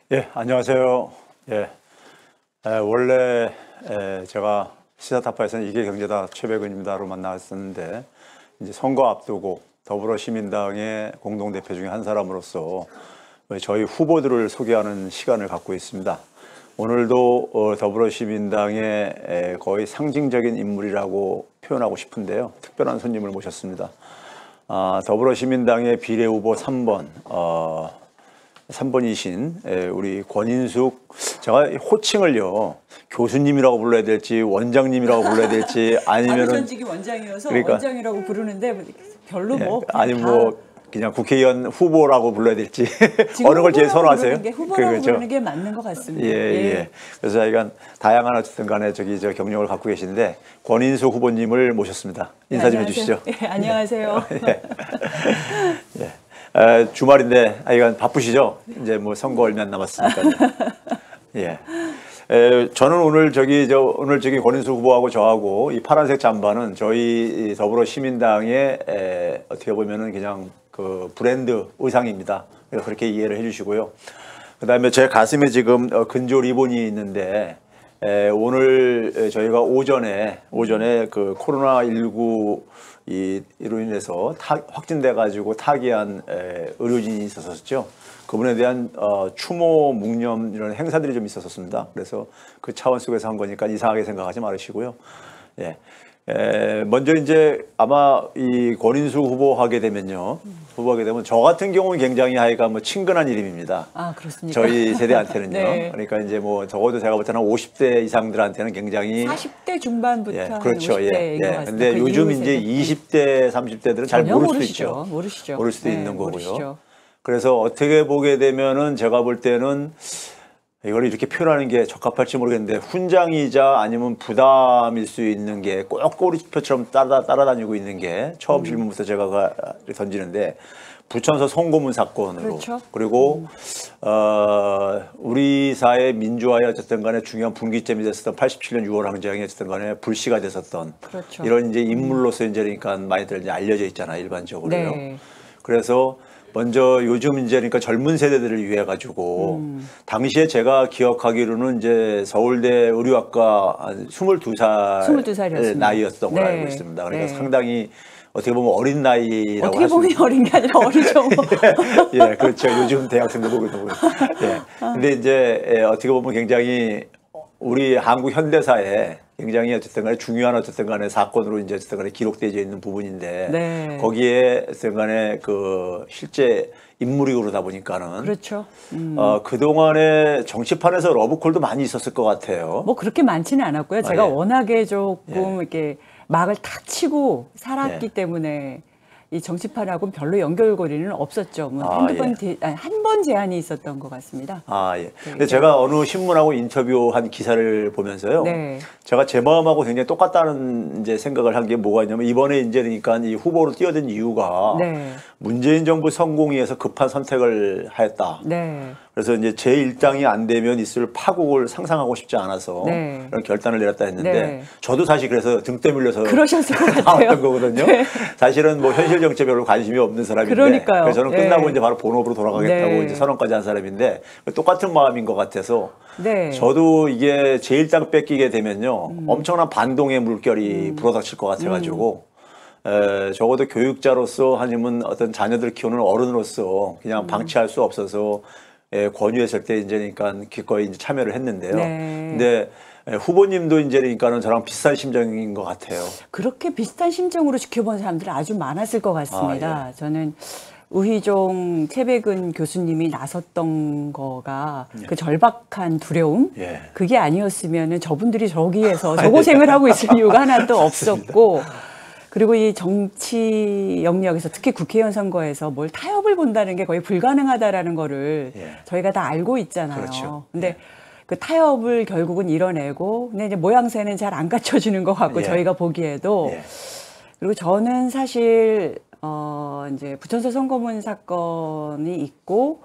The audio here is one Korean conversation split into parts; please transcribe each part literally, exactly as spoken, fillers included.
예, 안녕하세요. 예, 에, 원래 에, 제가 시사타파에서는 이게 경제다 최백은입니다로 만났었는데 이제 선거 앞두고 더불어시민당의 공동대표 중에 한 사람으로서 저희 후보들을 소개하는 시간을 갖고 있습니다. 오늘도 어, 더불어시민당의 에, 거의 상징적인 인물이라고 표현하고 싶은데요. 특별한 손님을 모셨습니다. 아, 더불어시민당의 비례후보 삼 번 어, 삼 번이신 우리 권인숙, 제가 호칭을요 교수님이라고 불러야 될지 원장님이라고 불러야 될지 아니면은 전직이 원장이어서 그러니까, 원장이라고 부르는데 별로 뭐 예, 아니 뭐 그냥 국회의원 후보라고 불러야 될지 어느 걸 제일 선호하세요? 게, 후보라고 그렇죠? 부르는 게 맞는 것 같습니다. 예, 예. 예. 그래서 저희가 다양한 어쨌든 간에 저기 저 경력을 갖고 계신데 권인숙 후보님을 모셨습니다. 인사 좀 해주시죠. 예, 안녕하세요. 예. 예. 에, 주말인데 아이가 바쁘시죠? 이제 뭐 선거 얼마 안 남았으니까요. 예. 에, 저는 오늘 저기 저 오늘 저기 권인숙 후보하고 저하고 이 파란색 잠바는 저희 더불어시민당의 에, 어떻게 보면은 그냥 그 브랜드 의상입니다. 그래서 그렇게 이해를 해주시고요. 그다음에 제 가슴에 지금 근조 리본이 있는데 에, 오늘 저희가 오전에 오전에 그 코로나 십구 이, 이로 인해서 타, 확진돼 가지고 타기한 에, 의료진이 있었었죠. 그분에 대한 어, 추모 묵념 이런 행사들이 좀 있었었습니다. 그래서 그 차원 속에서 한 거니까 이상하게 생각하지 말으시고요. 예. 에, 먼저 이제 아마 이 권인숙 후보 하게 되면요. 음. 후보하게 되면 저 같은 경우는 굉장히 하여가 뭐 친근한 이름입니다. 아, 그렇습니까? 저희 세대한테는요. 네. 그러니까 이제 뭐 적어도 제가 볼 때는 오십 대 이상들한테는 굉장히 사십 대 중반부터 예, 그렇죠. 오십 대인 예, 것 예. 같습니다. 근데 그 요즘 이제 이십 대, 삼십 대들은 잘 모를 수도 있죠. 모르시죠. 모를 수도 네, 있는 거고요. 모르시죠. 그래서 어떻게 보게 되면은 제가 볼 때는 이걸 이렇게 표현하는 게 적합할지 모르겠는데 훈장이자 아니면 부담일 수 있는 게 꼭 꼬리표처럼 따라, 따라다니고 있는 게 처음 음. 질문부터 제가 던지는데 부천서 송고문 사건으로 그렇죠. 그리고 음. 어, 우리 사회 민주화에 어쨌든 간에 중요한 분기점이 됐었던 팔십칠 년 유월 항쟁이 어쨌든 간에 불씨가 됐었던 그렇죠. 이런 이제 인물로서 이제 그러니까 많이들 이제 알려져 있잖아요, 일반적으로요. 네. 그래서 먼저 요즘 이제 그러니까 젊은 세대들을 위해 가지고 음. 당시에 제가 기억하기로는 이제 서울대 의료학과 한 스물두 살 스물두 살이었습니다. 나이였던 걸로 네. 알고 있습니다. 그러니까 네. 상당히 어떻게 보면 어린 나이라고 어떻게 보면 어린 게 아니라 어리죠. 뭐. 예, 그렇죠. 요즘 대학생들 보고 있는 거예요. 예. 근데 이제 예, 어떻게 보면 굉장히 우리 한국 현대사에 굉장히 어쨌든 간에 중요한 어쨌든 간에 사건으로 이제 어쨌든 간에 기록되어 있는 부분인데 네. 거기에 어쨌든 간에 그 실제 인물이 그러다 보니까는 그렇죠. 음. 어, 그동안에 정치판에서 러브콜도 많이 있었을 것 같아요. 뭐 그렇게 많지는 않았고요. 제가 아, 예. 워낙에 조금 예. 이렇게 막을 탁 치고 살았기 예. 때문에 이 정치판하고는 별로 연결고리는 없었죠. 뭐 아, 한두 예. 번, 한 번 제한이 있었던 것 같습니다. 아, 예. 네, 근데 제가 어느 신문하고 인터뷰한 기사를 보면서요. 네. 제가 제 마음하고 굉장히 똑같다는 이제 생각을 한 게 뭐가 있냐면 이번에 이제 그러니까 이 후보로 뛰어든 이유가 네. 문재인 정부 성공위에서 급한 선택을 하였다. 네. 그래서 이제 제 일당이 안 되면 있을 파국을 상상하고 싶지 않아서 네. 그런 결단을 내렸다 했는데 네. 저도 사실 그래서 등 떠밀려서 그러셨을 것 같아요. 나왔던 거거든요. 네. 사실은 뭐 현실 정치에 별로 관심이 없는 사람인데 그러니까요. 그래서 저는 네. 끝나고 이제 바로 본업으로 돌아가겠다고 네. 이제 선언까지 한 사람인데 똑같은 마음인 것 같아서 네. 저도 이게 제 일당 뺏기게 되면요 음. 엄청난 반동의 물결이 음. 불어닥칠 것 같아가지고 음. 에, 적어도 교육자로서 아니면 어떤 자녀들 키우는 어른으로서 그냥 음. 방치할 수 없어서 예, 권유했을 때 이제 그러니까 기꺼이 이제 참여를 했는데요. 네. 근데 예, 후보님도 이제 그러니까는 저랑 비슷한 심정인 것 같아요. 그렇게 비슷한 심정으로 지켜본 사람들이 아주 많았을 것 같습니다. 아, 예. 저는 우희종 최백은 교수님이 나섰던 거가 예. 그 절박한 두려움 예. 그게 아니었으면은 저분들이 저기에서 저 고생을 하고 있을 이유가 하나도 없었고 그리고 이 정치 영역에서 특히 국회의원 선거에서 뭘 타협을 본다는 게 거의 불가능하다라는 거를 예. 저희가 다 알고 있잖아요. 그렇죠. 근데 예. 그 타협을 결국은 이뤄내고 근데 이제 모양새는 잘 안 갖춰지는 것 같고 예. 저희가 보기에도 예. 그리고 저는 사실 어 이제 부천서 송고문 사건이 있고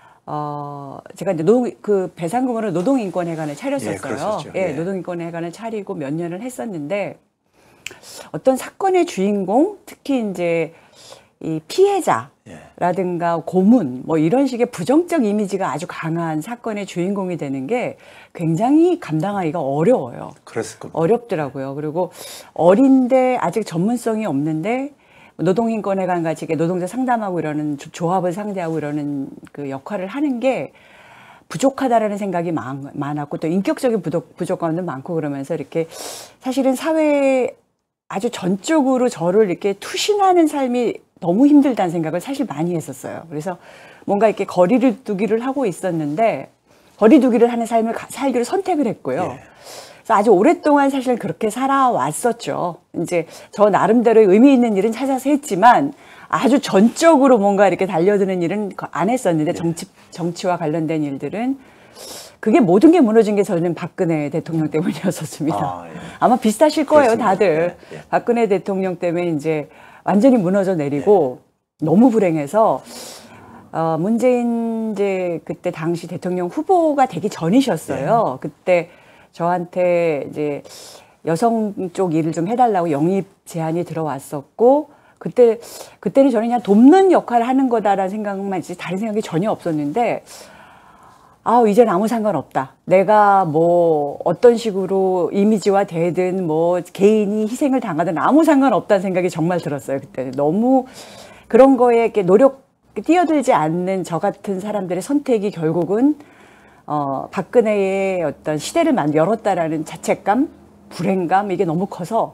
어 제가 이제 노동 그 배상금으로 노동인권회관을 차렸었어요. 예, 예, 예. 노동인권회관을 차리고 몇 년을 했었는데 어떤 사건의 주인공 특히 이제 이 피해자 라든가 고문 뭐 이런 식의 부정적 이미지가 아주 강한 사건의 주인공이 되는 게 굉장히 감당하기가 어려워요. 그랬을 겁니다. 어렵더라고요. 그리고 어린데 아직 전문성이 없는데 노동인권에 관 같이 노동자 상담하고 이러는 조합을 상대하고 이러는 그 역할을 하는 게 부족하다라는 생각이 많, 많았고 또 인격적인 부족, 부족감도 많고 그러면서 이렇게 사실은 사회에 아주 전적으로 저를 이렇게 투신하는 삶이 너무 힘들다는 생각을 사실 많이 했었어요. 그래서 뭔가 이렇게 거리를 두기를 하고 있었는데 거리 두기를 하는 삶을 살기로 선택을 했고요. 예. 그래서 아주 오랫동안 사실 그렇게 살아왔었죠. 이제 저 나름대로의 의미 있는 일은 찾아서 했지만 아주 전적으로 뭔가 이렇게 달려드는 일은 안 했었는데 정치, 정치와 관련된 일들은 그게 모든 게 무너진 게 저는 박근혜 대통령 때문이었었습니다. 아, 예. 아마 비슷하실 거예요, 그렇습니다. 다들. 예, 예. 박근혜 대통령 때문에 이제 완전히 무너져 내리고 예. 너무 불행해서 어, 문재인 이제 그때 당시 대통령 후보가 되기 전이셨어요. 예. 그때 저한테 이제 여성 쪽 일을 좀 해달라고 영입 제안이 들어왔었고 그때 그때는 저는 그냥 돕는 역할을 하는 거다라는 생각만 있지 다른 생각이 전혀 없었는데. 아, 이젠 아무 상관없다. 내가 뭐 어떤 식으로 이미지화 되든 뭐 개인이 희생을 당하든 아무 상관없다는 생각이 정말 들었어요. 그때는 너무 그런 거에 이렇게 노력 뛰어들지 않는 저 같은 사람들의 선택이 결국은 어, 박근혜의 어떤 시대를 만 열었다라는 자책감, 불행감 이게 너무 커서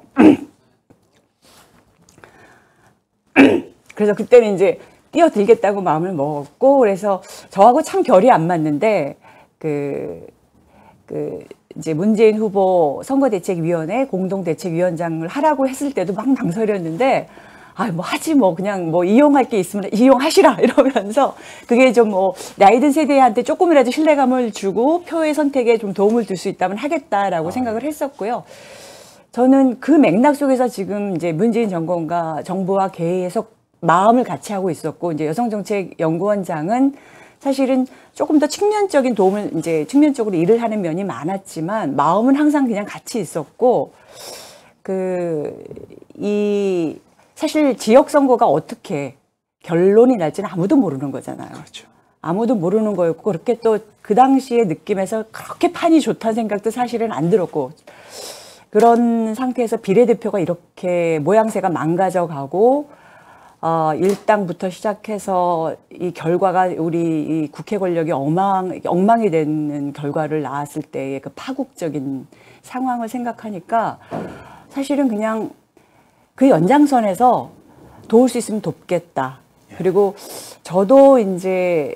그래서 그때는 이제 뛰어들겠다고 마음을 먹었고 그래서 저하고 참 결이 안 맞는데 그, 그 이제 문재인 후보 선거대책위원회 공동대책위원장을 하라고 했을 때도 막 망설였는데 아 뭐 하지 뭐 그냥 뭐 이용할 게 있으면 이용하시라 이러면서 그게 좀 뭐 나이든 세대한테 조금이라도 신뢰감을 주고 표의 선택에 좀 도움을 줄 수 있다면 하겠다라고 아, 생각을 했었고요. 저는 그 맥락 속에서 지금 이제 문재인 정권과 정부와 계속 마음을 같이 하고 있었고 이제 여성정책연구원장은 사실은 조금 더 측면적인 도움을 이제 측면적으로 일을 하는 면이 많았지만 마음은 항상 그냥 같이 있었고 그 이 사실 지역 선거가 어떻게 결론이 날지는 아무도 모르는 거잖아요. 그렇죠. 아무도 모르는 거였고 그렇게 또 그 당시의 느낌에서 그렇게 판이 좋다는 생각도 사실은 안 들었고 그런 상태에서 비례대표가 이렇게 모양새가 망가져 가고 어, 일당부터 시작해서 이 결과가 우리 이 국회 권력이 엉망, 엉망이 되는 결과를 낳았을 때의 그 파국적인 상황을 생각하니까 사실은 그냥 그 연장선에서 도울 수 있으면 돕겠다. 그리고 저도 이제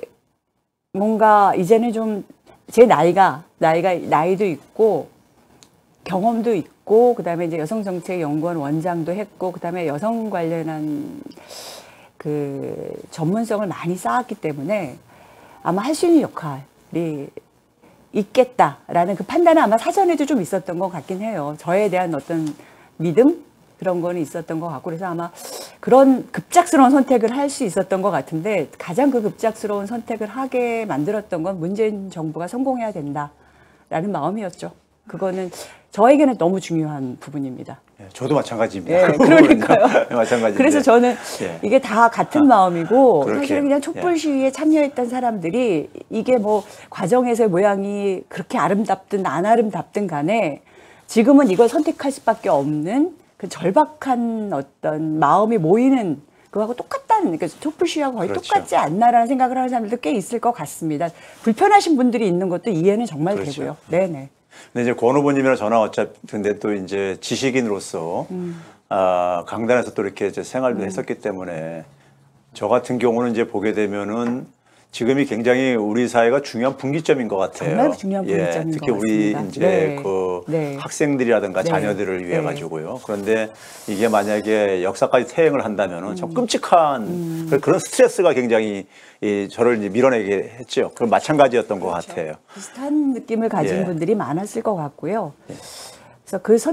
뭔가 이제는 좀 제 나이가, 나이가, 나이도 있고 경험도 있고 그다음에 이제 여성정책연구원 원장도 했고 그다음에 여성 관련한 그 전문성을 많이 쌓았기 때문에 아마 할 수 있는 역할이 있겠다라는 그 판단은 아마 사전에도 좀 있었던 것 같긴 해요. 저에 대한 어떤 믿음 그런 거는 있었던 것 같고 그래서 아마 그런 급작스러운 선택을 할 수 있었던 것 같은데 가장 그 급작스러운 선택을 하게 만들었던 건 문재인 정부가 성공해야 된다라는 마음이었죠. 그거는 저에게는 너무 중요한 부분입니다. 예, 저도 마찬가지입니다. 예, 그러니까요. 네, 마찬가지인데. 그래서 저는 예. 이게 다 같은 마음이고 그렇게. 사실은 그냥 촛불 시위에 참여했던 사람들이 이게 뭐 과정에서의 모양이 그렇게 아름답든 안 아름답든 간에 지금은 이걸 선택할 수밖에 없는 그 절박한 어떤 마음이 모이는 그거하고 똑같다는 그러니까 촛불 시위하고 거의 그렇죠. 똑같지 않나라는 생각을 하는 사람들도 꽤 있을 것 같습니다. 불편하신 분들이 있는 것도 이해는 정말 그렇죠. 되고요. 네네. 근데 이제 권 후보님이랑 전화 어차피 근데 또 이제 지식인으로서 음. 아, 강단에서 또 이렇게 이제 생활도 음. 했었기 때문에 저 같은 경우는 이제 보게 되면은 지금이 굉장히 우리 사회가 중요한 분기점인 것 같아요. 정말 중요한 분기점인 예, 특히 것 우리 같습니다. 이제 네. 그 네. 학생들이라든가 네. 자녀들을 위해 네. 가지고요. 그런데 이게 만약에 역사까지 퇴행을 한다면은 음. 좀 끔찍한 음. 그런 스트레스가 굉장히 이 저를 이제 밀어내게 했죠. 그건 마찬가지였던 그렇죠. 것 같아요. 비슷한 느낌을 가진 예. 분들이 많았을 것 같고요. 예. 그래서 그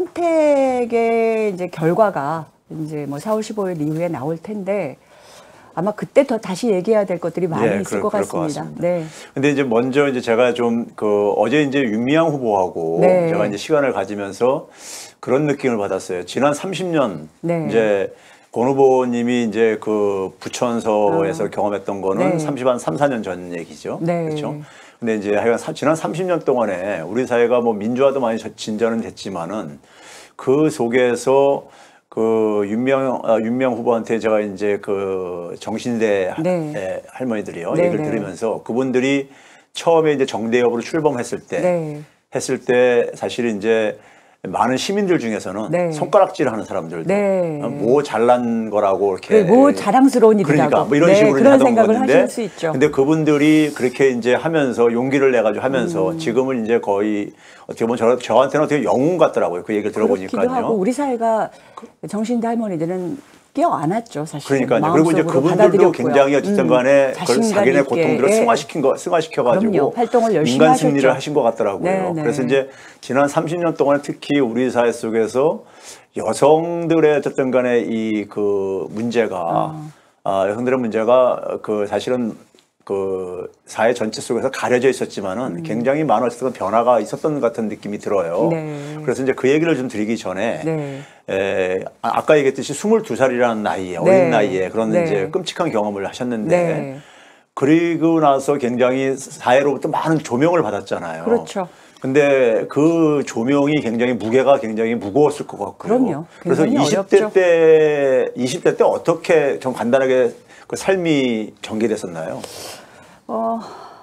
선택의 이제 결과가 이제 뭐 사월 십오일 이후에 나올 텐데 아마 그때 더 다시 얘기해야 될 것들이 많이 예, 있을 그럴, 것 그럴 같습니다. 것 같습니다. 네. 근데 이제 먼저 이제 제가 좀 그 어제 이제 윤미향 후보하고 네. 제가 이제 시간을 가지면서 그런 느낌을 받았어요. 지난 삼십 년 네. 이제 권 후보님이 이제 그 부천서에서 어. 경험했던 거는 네. 삼십 한 삼, 사 년 전 얘기죠. 네. 그렇죠. 근데 이제 하여간 사- 지난 삼십 년 동안에 우리 사회가 뭐 민주화도 많이 저- 진전은 됐지만은 그 속에서 그 윤명, 아, 윤명 후보한테 제가 이제 그 정신대 네. 에, 할머니들이요. 네, 얘기를 네. 들으면서 그분들이 처음에 이제 정대협으로 출범했을 때 네. 했을 때 사실 이제 많은 시민들 중에서는 네. 손가락질 하는 사람들도 네. 뭐 잘난 거라고 이렇게 그 뭐 자랑스러운 일이라고. 그러니까 뭐 이런 네, 식으로 그런 하던 생각을 건데 하실 수 있죠. 근데 그분들이 그렇게 이제 하면서 용기를 내 가지고 하면서 음. 지금은 이제 거의 어떻게 보면 저, 저한테는 어떻게 영웅 같더라고요. 그 얘기를 그렇기도 하고 들어보니까요. 우리 사회가 정신대 할머니들은 껴안았죠, 사실. 그러니까요. 그리고 이제 그분들도 굉장히 어쨌든 간에 그걸 자기네 고통들을 예. 승화시킨 거, 승화시켜 가지고 그럼요. 활동을 열심히 인간 승리를 하셨죠. 하신 것 같더라고요. 네, 네. 그래서 이제 지난 삼십 년 동안 특히 우리 사회 속에서 여성들의 어쨌든 간에 이 그 문제가 어. 아, 여성들의 문제가 그 사실은 그 사회 전체 속에서 가려져 있었지만은 음. 굉장히 많은 어쨌든 변화가 있었던 것 같은 느낌이 들어요. 네. 그래서 이제 그 얘기를 좀 드리기 전에 네. 에, 아- 아까 얘기했듯이 스물두 살이라는 나이에 어린 네. 나이에 그런 네. 이제 끔찍한 경험을 하셨는데 네. 그리고 나서 굉장히 사회로부터 많은 조명을 받았잖아요. 그렇죠. 근데 그 조명이 굉장히 무게가 굉장히 무거웠을 것 같고요. 그럼요. 그래서 굉장히 이십 대 어렵죠. 때 이십 대 때 어떻게 좀 간단하게 그 삶이 전개됐었나요? 어,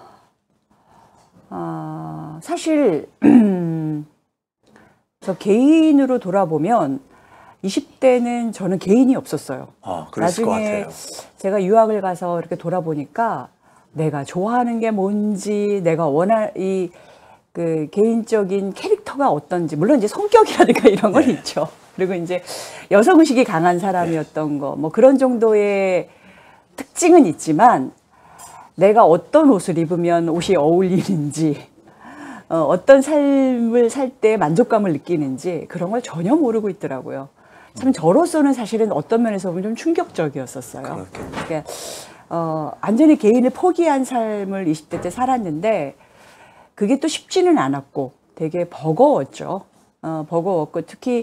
아, 사실 저 개인으로 돌아보면 이십 대는 저는 개인이 없었어요. 아, 그랬을 것 나중에 같아요. 제가 유학을 가서 이렇게 돌아보니까 내가 좋아하는 게 뭔지, 내가 원할 이 그 개인적인 캐릭터가 어떤지, 물론 이제 성격이라든가 이런 건 네. 있죠. 그리고 이제 여성의식이 강한 사람이었던 거, 뭐 그런 정도의 특징은 있지만 내가 어떤 옷을 입으면 옷이 어울리는지, 어, 어떤 삶을 살 때 만족감을 느끼는지 그런 걸 전혀 모르고 있더라고요. 참 저로서는 사실은 어떤 면에서 보면 좀 충격적이었었어요. 그렇겠네요. 그러니까 어, 완전히 개인을 포기한 삶을 이십 대 때 살았는데 그게 또 쉽지는 않았고 되게 버거웠죠. 어, 버거웠고 특히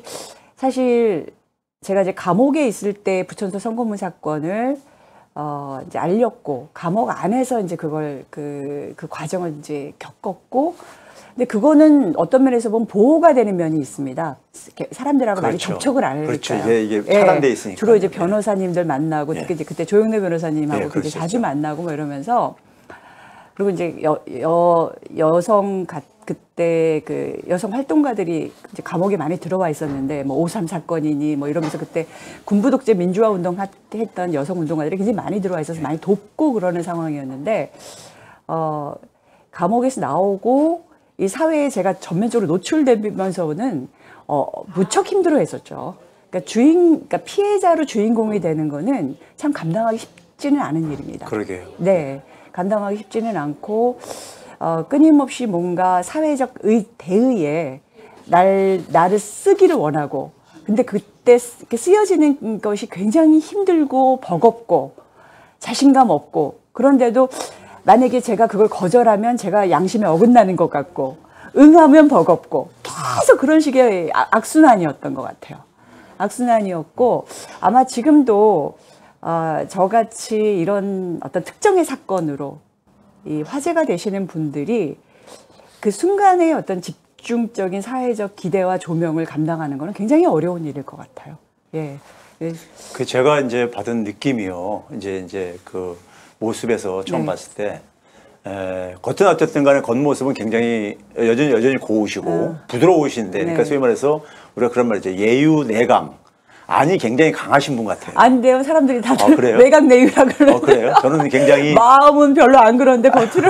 사실 제가 이제 감옥에 있을 때 부천서 선거문 사건을 어, 이제 알렸고 감옥 안에서 이제 그걸 그, 그 과정을 이제 겪었고 근데 그거는 어떤 면에서 보면 보호가 되는 면이 있습니다. 이렇게 사람들하고 많이 그렇죠. 접촉을 안 하니까요. 그렇죠. 이게- 이게 차단돼 있으니까요. 주로 이제 네. 변호사님들 만나고 네. 특히 이제 그때 조영래 변호사님하고 네, 굉장히 그러셨죠. 자주 만나고 뭐 이러면서 그리고 이제 여, 여, 여성 가, 그때 그 여성 활동가들이 이제 감옥에 많이 들어와 있었는데 뭐 오삼 사건이니 뭐 이러면서 그때 군부 독재 민주화 운동 하- 했던 여성 운동가들이 굉장히 많이 들어와 있어서 많이 돕고 그러는 상황이었는데 어 감옥에서 나오고 이 사회에 제가 전면적으로 노출되면서는 어 무척 힘들어했었죠. 그러니까 주인, 그러니까 피해자로 주인공이 되는 거는 참 감당하기 쉽지는 않은 일입니다. 그러게요. 네, 감당하기 쉽지는 않고 어, 끊임없이 뭔가 사회적 의, 대의에 날 나를 쓰기를 원하고, 근데 그때 쓰- 이렇게 쓰여지는 것이 굉장히 힘들고 버겁고 자신감 없고 그런데도 만약에 제가 그걸 거절하면 제가 양심에 어긋나는 것 같고 응하면 버겁고 계속 그런 식의 아- 악순환이었던 것 같아요. 악순환이었고 아마 지금도 어, 저같이 이런 어떤 특정의 사건으로 이 화제가 되시는 분들이 그 순간의 어떤 집중적인 사회적 기대와 조명을 감당하는 것은 굉장히 어려운 일일 것 같아요. 예. 예. 그 제가 이제 받은 느낌이요. 이제 이제 그 모습에서 처음 네. 봤을 때 에, 겉은 어쨌든 간에 겉모습은 굉장히 여전히 여전히 고우시고 어. 부드러우신데 네. 그러니까 소위 말해서 우리가 그런 말이죠. 예유 내강. 안이 굉장히 강하신 분 같아요. 안 돼요. 사람들이 다들 아, 그래요? 내각내유라 그러는데. 어, 그래요? 저는 굉장히 마음은 별로 안 그런데 겉으로.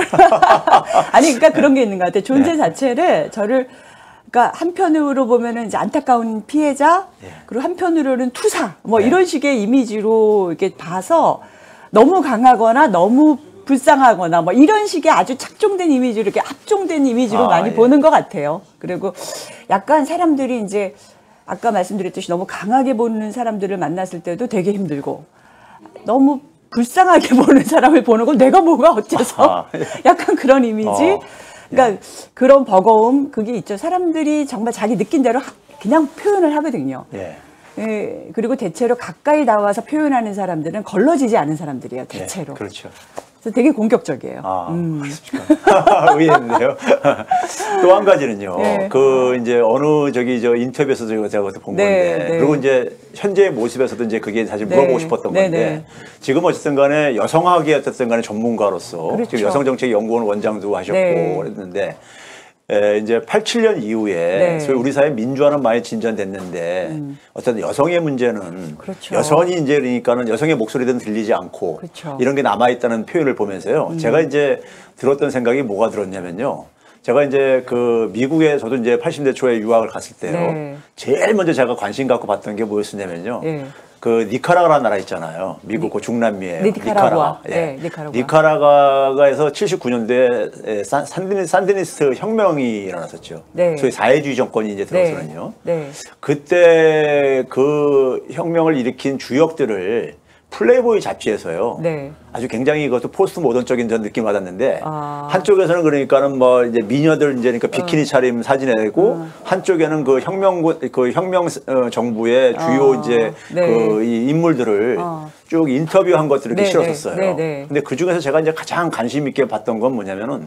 아니, 그러니까 그런 게 있는 것 같아요. 존재 네. 자체를 저를, 그러니까 한편으로 보면은 이제 안타까운 피해자, 예. 그리고 한편으로는 투사, 뭐 네. 이런 식의 이미지로 이렇게 봐서 너무 강하거나 너무 불쌍하거나 뭐 이런 식의 아주 착종된 이미지로 이렇게 합종된 이미지로 아, 많이 예. 보는 것 같아요. 그리고 약간 사람들이 이제 아까 말씀드렸듯이 너무 강하게 보는 사람들을 만났을 때도 되게 힘들고 너무 불쌍하게 보는 사람을 보는 건 내가 뭐가 어째서 아, 예. 약간 그런 이미지. 어, 그러니까 그런 버거움 그게 있죠. 사람들이 정말 자기 느낀 대로 하- 그냥 표현을 하거든요. 예. 예, 그리고 대체로 가까이 나와서 표현하는 사람들은 걸러지지 않은 사람들이에요. 대체로. 네, 그렇죠. 그래서 되게 공격적이에요. 아, 음. 그렇습니까? 의외인데요. 또 한 가지는요. 네. 그 이제 어느 저기 저 인터뷰에서도 제가 그것도 본 네, 건데, 네. 그리고 이제 현재의 모습에서도 이제 그게 사실 네. 물어보고 싶었던 네, 건데, 네. 지금 어쨌든 간에 여성학의 어쨌든 간에 전문가로서 그렇죠. 지금 여성정책연구원 원장도 하셨고 네. 그랬는데, 에, 이제 팔십칠 년 이후에 네. 소위 우리 사회 민주화는 많이 진전됐는데 음. 어떤 여성의 문제는 그렇죠. 여성이 이제 그러니까는 여성의 목소리는 들리지 않고 그렇죠. 이런 게 남아 있다는 표현을 보면서요. 음. 제가 이제 들었던 생각이 뭐가 들었냐면요. 제가 이제 그 미국에 저도 이제 팔십 대 초에 유학을 갔을 때요. 네. 제일 먼저 제가 관심 갖고 봤던 게 뭐였었냐면요. 네. 그 니카라과라는 나라 있잖아요. 미국 그 중남미에 니카라과. 예. 네, 니카라과. 니카라과에서 칠십구 년도에 산, 산디니, 산디니스트 혁명이 일어났었죠. 네. 소위 사회주의 정권이 이제 들어서는요. 네. 네. 그때 그 혁명을 일으킨 주역들을 플레이보이 잡지에서요. 네. 아주 굉장히 이것도 포스트 모던적인 전 느낌 받았는데 아. 한쪽에서는 그러니까는 뭐 이제 미녀들 이제 그러니까 비키니 어. 차림 사진에 내고 어. 한쪽에는 그 혁명군 그 혁명 정부의 주요 어. 이제 네. 그 이 인물들을 어. 쭉 인터뷰한 것들을 이렇게 네, 실었었어요. 네, 네. 근데 그 중에서 제가 이제 가장 관심 있게 봤던 건 뭐냐면은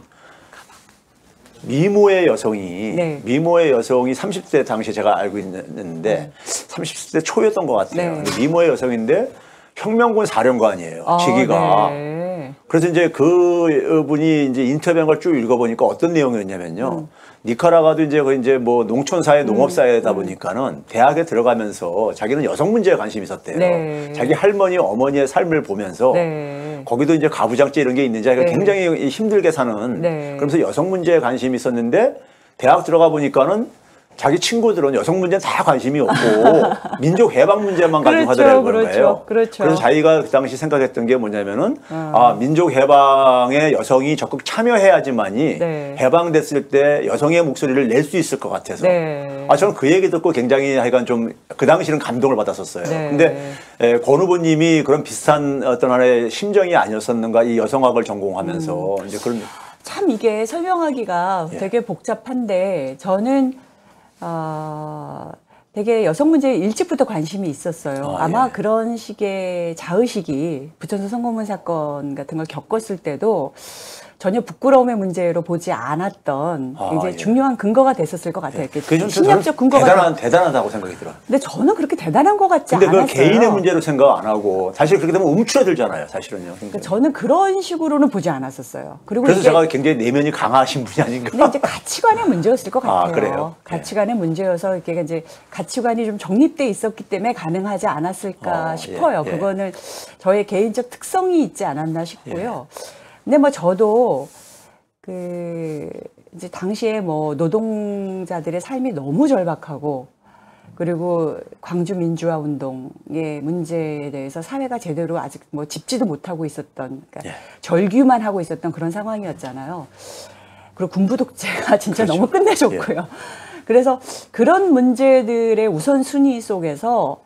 미모의 여성이 네. 미모의 여성이 삼십 대 당시에 제가 알고 있는데 네. 삼십 대 초였던 것 같아요. 네. 근데 미모의 여성인데 혁명군 사령관이에요. 아, 직위가. 네. 그래서 이제 그 분이 이제 인터뷰한 걸 쭉 읽어보니까 어떤 내용이었냐면요. 음. 니카라과도 이제 그 이제 뭐 농촌사회, 농업사회다 음. 보니까는 대학에 들어가면서 자기는 여성 문제에 관심이 있었대요. 네. 자기 할머니, 어머니의 삶을 보면서 네. 거기도 이제 가부장제 이런 게 있는지 네. 굉장히 힘들게 사는 네. 그러면서 여성 문제에 관심이 있었는데 대학 들어가 보니까는 자기 친구들은 여성 문제는 다 관심이 없고 민족 해방 문제만 가지고 그렇죠, 하더라고요. 그렇죠, 그렇죠. 그래서 자기가 그 당시 생각했던 게 뭐냐면은 어. 아 민족 해방에 여성이 적극 참여해야지만이 네. 해방됐을 때 여성의 목소리를 낼 수 있을 것 같아서 네. 아 저는 그 얘기 듣고 굉장히 하여간 좀 그 당시는 감동을 받았었어요. 네. 근데 에, 권 후보님이 그런 비슷한 어떤 하나의 심정이 아니었었는가 이 여성학을 전공하면서 음. 이제 그런 참 이게 설명하기가 예. 되게 복잡한데 저는. 어, 되게 여성 문제에 일찍부터 관심이 있었어요. 아, 아마 예. 그런 식의 자의식이 부천서 성공문 사건 같은 걸 겪었을 때도 전혀 부끄러움의 문제로 보지 않았던 아, 이제 예. 중요한 근거가 됐었을 것 같아요. 예. 좀 심리학적 근거가 대단한 대단하다고 생각이 들어요. 근데 저는 그렇게 대단한 것 같지 근데 않았어요. 근데 그 개인의 문제로 생각 안 하고 사실 그렇게 되면 움츠러들잖아요, 사실은요. 그러니까 저는 그런 식으로는 보지 않았었어요. 그리고 그래서 제가 굉장히 내면이 강하신 분이 아닌가. 근데 이제 가치관의 문제였을 것 같아요. 아, 그래요? 가치관의 예. 문제여서 이게 이제 가치관이 좀 정립돼 있었기 때문에 가능하지 않았을까 어, 싶어요. 예, 예. 그거는 저의 개인적 특성이 있지 않았나 싶고요. 예. 근데 뭐 저도 그 이제 당시에 뭐 노동자들의 삶이 너무 절박하고 그리고 광주 민주화 운동의 문제에 대해서 사회가 제대로 아직 뭐 짚지도 못하고 있었던 그러니까 예. 절규만 하고 있었던 그런 상황이었잖아요. 그리고 군부 독재가 진짜 그렇죠. 너무 끝내줬고요. 예. 그래서 그런 문제들의 우선순위 속에서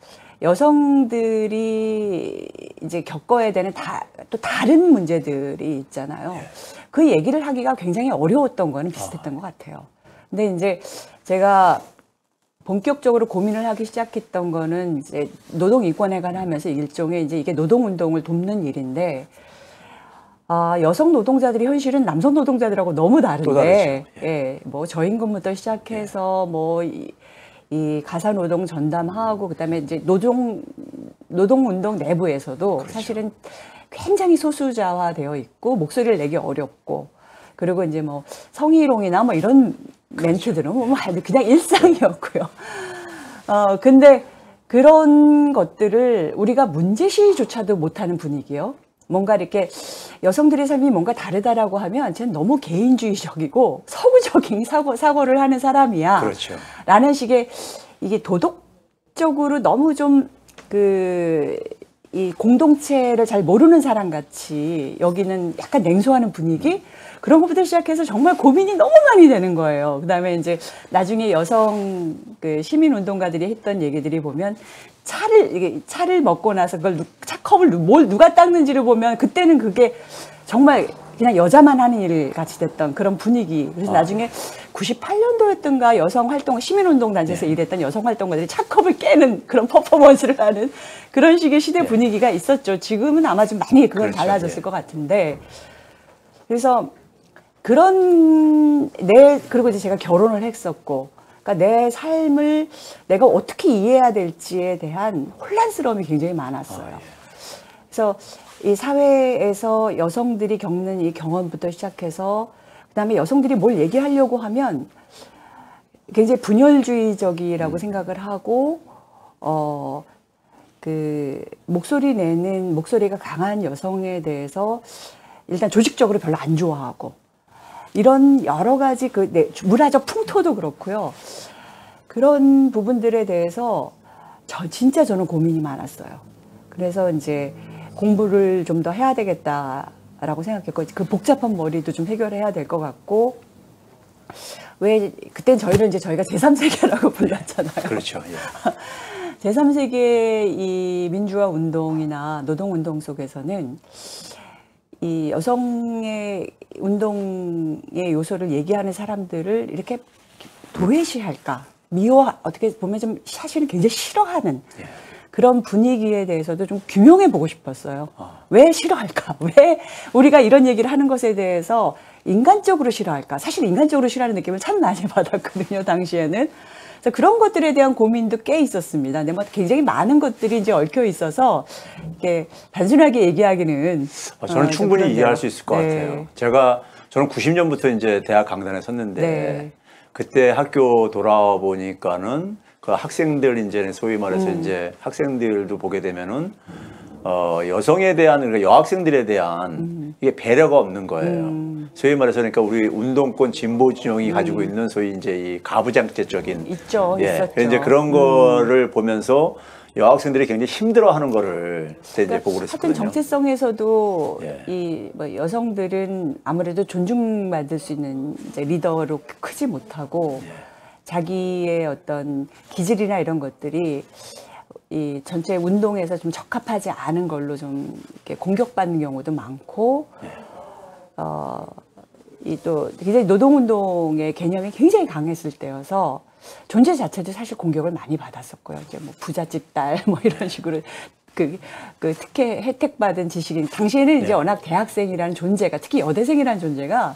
여성들이 이제 겪어야 되는 다, 또 다른 문제들이 있잖아요. 예. 그 얘기를 하기가 굉장히 어려웠던 거는 비슷했던 아. 것 같아요. 근데 이제 제가 본격적으로 고민을 하기 시작했던 거는 이제 노동인권회관 하면서 일종의 이제 이게 노동운동을 돕는 일인데, 아, 여성 노동자들이 현실은 남성 노동자들하고 너무 다른데, 예. 예, 뭐 저임금부터 시작해서 예. 뭐 이, 이 가사노동 전담하고 그다음에 이제 노동 노동운동 내부에서도 그렇죠. 사실은 굉장히 소수자화되어 있고 목소리를 내기 어렵고 그리고 이제 뭐 성희롱이나 뭐 이런 그렇죠. 멘트들은 뭐 그냥 일상이었고요. 어 근데 그런 것들을 우리가 문제시조차도 못하는 분위기요. 뭔가 이렇게 여성들의 삶이 뭔가 다르다라고 하면 쟤는 너무 개인주의적이고 서구적인 사고, 사고를 하는 사람이야. 그렇죠. 라는 식의 이게 도덕적으로 너무 좀 그 이 공동체를 잘 모르는 사람 같이 여기는 약간 냉소하는 분위기? 그런 것부터 시작해서 정말 고민이 너무 많이 되는 거예요. 그 다음에 이제 나중에 여성 그 시민운동가들이 했던 얘기들이 보면 차를, 이게 차를 먹고 나서 그걸 차컵을 뭘 누가 닦는지를 보면 그때는 그게 정말 그냥 여자만 하는 일 같이 됐던 그런 분위기. 그래서 아. 나중에 구십팔 년도였던가 여성 활동, 시민운동 단체에서 네. 일했던 여성 활동가들이 차컵을 깨는 그런 퍼포먼스를 하는 그런 식의 시대 네. 분위기가 있었죠. 지금은 아마 좀 많이 그건 그렇죠. 달라졌을 네. 것 같은데. 그래서 그런 내, 그리고 이제 제가 결혼을 했었고, 그러니까 내 삶을 내가 어떻게 이해해야 될지에 대한 혼란스러움이 굉장히 많았어요. 아, 예. 그래서 이 사회에서 여성들이 겪는 이 경험부터 시작해서 그다음에 여성들이 뭘 얘기하려고 하면 굉장히 분열주의적이라고 음. 생각을 하고 어 그 목소리 내는 목소리가 강한 여성에 대해서 일단 조직적으로 별로 안 좋아하고 이런 여러 가지 그 네, 문화적 풍토도 그렇고요. 그런 부분들에 대해서 저 진짜 저는 고민이 많았어요. 그래서 이제 공부를 좀 더 해야 되겠다라고 생각했고 그 복잡한 머리도 좀 해결해야 될 것 같고 왜 그땐 저희를 이제 저희가 제삼 세계라고 불렀잖아요. 그렇죠. 예. 제삼 세계의 이 민주화 운동이나 노동 운동 속에서는 이 여성의 운동의 요소를 얘기하는 사람들을 이렇게 도외시할까 미워 어떻게 보면 좀 사실은 굉장히 싫어하는. 예. 그런 분위기에 대해서도 좀 규명해 보고 싶었어요. 어. 왜 싫어할까? 왜 우리가 이런 얘기를 하는 것에 대해서 인간적으로 싫어할까? 사실 인간적으로 싫어하는 느낌을 참 많이 받았거든요, 당시에는. 그래서 그런 것들에 대한 고민도 꽤 있었습니다. 근데 뭐 굉장히 많은 것들이 이제 얽혀 있어서 이렇게 단순하게 얘기하기는. 어, 저는 어, 충분히 이해할 수 있을 것 네. 같아요. 제가, 저는 구십 년부터 이제 대학 강단에 섰는데 네. 그때 학교 돌아와 보니까는 그 학생들 이제 소위 말해서 음. 이제 학생들도 보게 되면은 어 여성에 대한 그러니까 여학생들에 대한 음. 이게 배려가 없는 거예요. 음. 소위 말해서 그러니까 우리 운동권 진보 진영이 음. 가지고 있는 소위 이제 이 가부장제적인 있죠, 예, 있었죠. 이제 그런 음. 거를 보면서 여학생들이 굉장히 힘들어하는 거를 그때 그러니까 이제 보고 그랬었거든요. 하여튼 정체성에서도 예. 이 뭐 여성들은 아무래도 존중받을 수 있는 이제 리더로 크지 못하고. 예. 자기의 어떤 기질이나 이런 것들이 이 전체 운동에서 좀 적합하지 않은 걸로 좀 이렇게 공격받는 경우도 많고, 네. 어, 이 또 굉장히 노동운동의 개념이 굉장히 강했을 때여서 존재 자체도 사실 공격을 많이 받았었고요. 이제 뭐 부잣집 딸 뭐 이런 식으로 그, 그 특혜 혜택 받은 지식인 당시에는 네. 이제 워낙 대학생이라는 존재가 특히 여대생이라는 존재가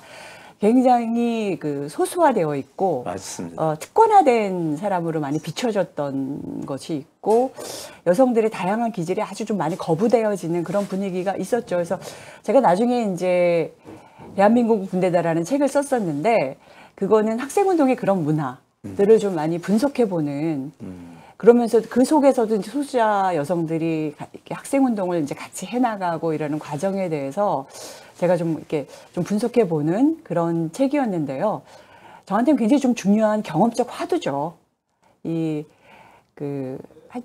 굉장히 그 소수화되어 있고 맞습니다. 어, 특권화된 사람으로 많이 비춰졌던 것이 있고 여성들의 다양한 기질이 아주 좀 많이 거부되어지는 그런 분위기가 있었죠. 그래서 제가 나중에 이제 대한민국 군대다라는 책을 썼었는데 그거는 학생운동의 그런 문화들을 음. 좀 많이 분석해보는 음. 그러면서 그 속에서도 이제 소수자 여성들이 학생운동을 이제 같이 해나가고 이러는 과정에 대해서 제가 좀 이렇게 좀 분석해 보는 그런 책이었는데요. 저한테는 굉장히 좀 중요한 경험적 화두죠. 이, 그,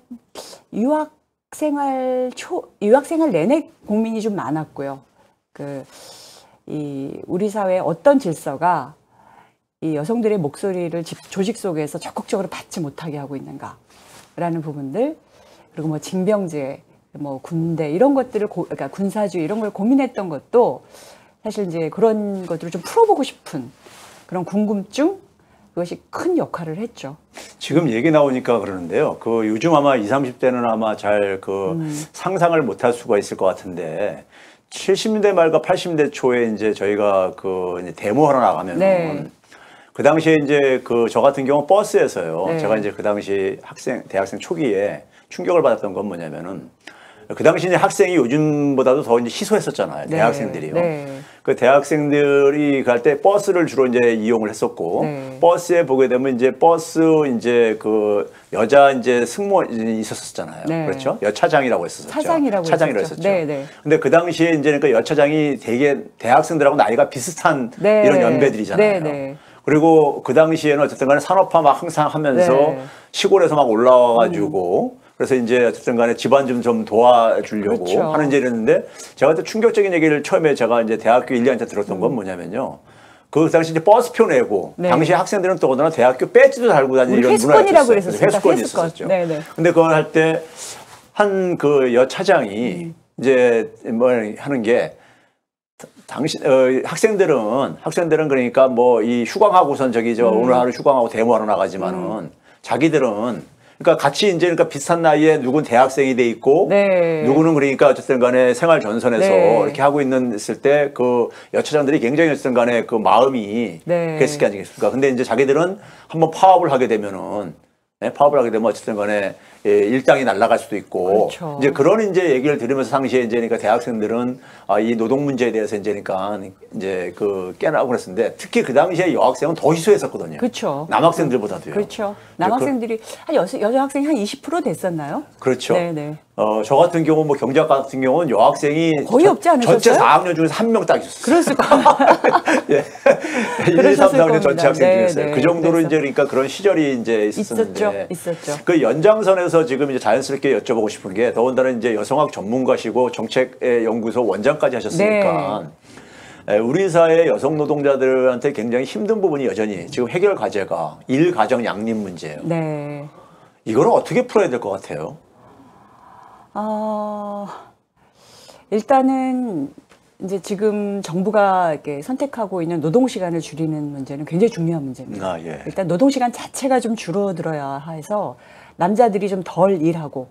유학 생활 초, 유학 생활 내내 고민이 좀 많았고요. 그, 이, 우리 사회의 어떤 질서가 이 여성들의 목소리를 조직 속에서 적극적으로 받지 못하게 하고 있는가라는 부분들, 그리고 뭐 징병제, 뭐 군대 이런 것들을 고, 그러니까 군사주의 이런 걸 고민했던 것도 사실 이제 그런 것들을 좀 풀어보고 싶은 그런 궁금증 그것이 큰 역할을 했죠. 지금 얘기 나오니까 그러는데요. 그 요즘 아마 이십, 삼십 대는 아마 잘 그 음. 상상을 못할 수가 있을 것 같은데 칠십 년대 말과 팔십 년대 초에 이제 저희가 그 이제 데모하러 나가면 네. 그 당시에 이제 그 저 같은 경우 버스에서요. 네. 제가 이제 그 당시 학생 대학생 초기에 충격을 받았던 건 뭐냐면은. 그 당시 이제 학생이 요즘보다도 더 이제 희소했었잖아요. 네, 대학생들이요. 네. 그 대학생들이 갈 때 버스를 주로 이제 이용을 했었고, 네. 버스에 보게 되면 이제 버스 이제 그 여자 이제 승무원이 있었었잖아요. 네. 그렇죠? 여차장이라고 했었죠. 차장이라고 차장이라고 했었죠. 했었죠. 네, 네. 근데 그 당시에 이제 그러니까 여차장이 되게 대학생들하고 나이가 비슷한 네. 이런 연배들이잖아요. 네, 네. 그리고 그 당시에는 어쨌든 간에 산업화 막 항상 하면서 네. 시골에서 막 올라와가지고 음. 그래서 이제 어쨌든 간에 집안 좀 좀 도와주려고 그렇죠. 하는 일이 있는데 제가 그때 충격적인 얘기를 처음에 제가 이제 대학교 일 년 때 들었던 음. 건 뭐냐면요. 그 당시 이제 버스표 내고 네. 당시 학생들은 또 더구나 대학교 배지도 달고 다니는 이런 문화가 있었어요. 회수권이 있었죠. 네네. 근데 그걸 할 때 한 그 여 차장이 음. 이제 뭐 하는 게 당신 어, 학생들은 학생들은 그러니까 뭐 이 휴강하고선 저기 저 음. 오늘 하루 휴강하고 데모하러 나가지만은 음. 자기들은 그러니까 같이 이제 그러니까 비슷한 나이에 누군 대학생이 돼 있고 네. 누구는 그러니까 어쨌든 간에 생활 전선에서 네. 이렇게 하고 있는 있을 때 그 여차장들이 굉장히 어쨌든 간에 그 마음이 네. 그랬을 게 아니겠습니까? 근데 이제 자기들은 한번 파업을 하게 되면은 네, 파업을 하게 되면 어쨌든 간에 예, 일당이 날아갈 수도 있고 그렇죠. 이제 그런 이제 얘기를 들으면서 당시에 이제 그러니까 대학생들은 아, 이 노동 문제에 대해서 이제 그러니까 이제 그 깨나고 그랬었는데 특히 그 당시에 여학생은 더 희소했었거든요. 그렇죠. 남학생들보다도요. 그렇죠. 남학생들이 한 여자, 여자 학생이 한 이십 퍼센트 됐었나요? 그렇죠. 네네. 어, 저 같은 경우 뭐 경제학과 같은 경우는 여학생이 거의 없지 않으셨어요? 전체 사 학년 중에서 한 명 딱 있었어요. 그랬을 거예요. 예. 일, 이, 삼, 사 학년 전체 학생 네, 중에서요. 네. 그 정도로 그래서. 이제 그러니까 그런 시절이 이제 있었는데. 있었죠. 있었죠. 그 연장선에서 지금 이제 자연스럽게 여쭤보고 싶은 게 더군다나 이제 여성학 전문가시고 정책의 연구소 원장까지 하셨으니까 네. 에, 우리 사회 여성 노동자들한테 굉장히 힘든 부분이 여전히 지금 해결 과제가 일 가정 양립 문제예요. 네. 이걸 어떻게 풀어야 될 것 같아요? 어, 일단은 이제 지금 정부가 이렇게 선택하고 있는 노동 시간을 줄이는 문제는 굉장히 중요한 문제입니다. 아, 예. 일단 노동 시간 자체가 좀 줄어들어야 해서 남자들이 좀 덜 일하고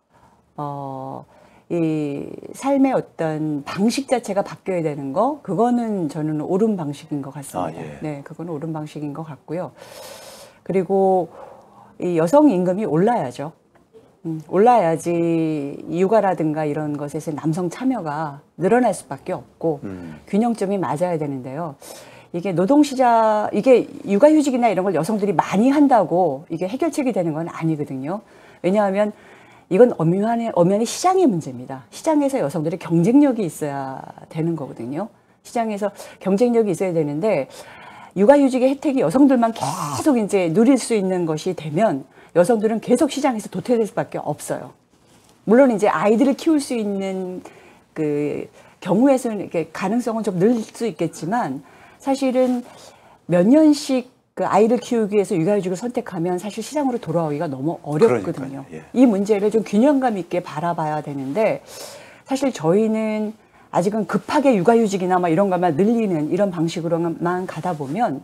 어, 이 삶의 어떤 방식 자체가 바뀌어야 되는 거 그거는 저는 옳은 방식인 것 같습니다. 아, 예. 네, 그거는 옳은 방식인 것 같고요. 그리고 이 여성 임금이 올라야죠. 음, 올라야지 육아라든가 이런 것에서 남성 참여가 늘어날 수밖에 없고 음. 균형점이 맞아야 되는데요. 이게 노동시장, 이게 육아휴직이나 이런 걸 여성들이 많이 한다고 이게 해결책이 되는 건 아니거든요. 왜냐하면 이건 엄연히, 엄연히 시장의 문제입니다. 시장에서 여성들의 경쟁력이 있어야 되는 거거든요. 시장에서 경쟁력이 있어야 되는데 육아휴직의 혜택이 여성들만 계속 이제 누릴 수 있는 것이 되면 여성들은 계속 시장에서 도태될 수밖에 없어요. 물론 이제 아이들을 키울 수 있는 그 경우에서는 이렇게 가능성은 좀 늘 수 있겠지만 사실은 몇 년씩 그 아이를 키우기 위해서 육아휴직을 선택하면 사실 시장으로 돌아오기가 너무 어렵거든요. 그러니까요. 예. 이 문제를 좀 균형감 있게 바라봐야 되는데 사실 저희는 아직은 급하게 육아휴직이나 막 이런 것만 늘리는 이런 방식으로만 가다 보면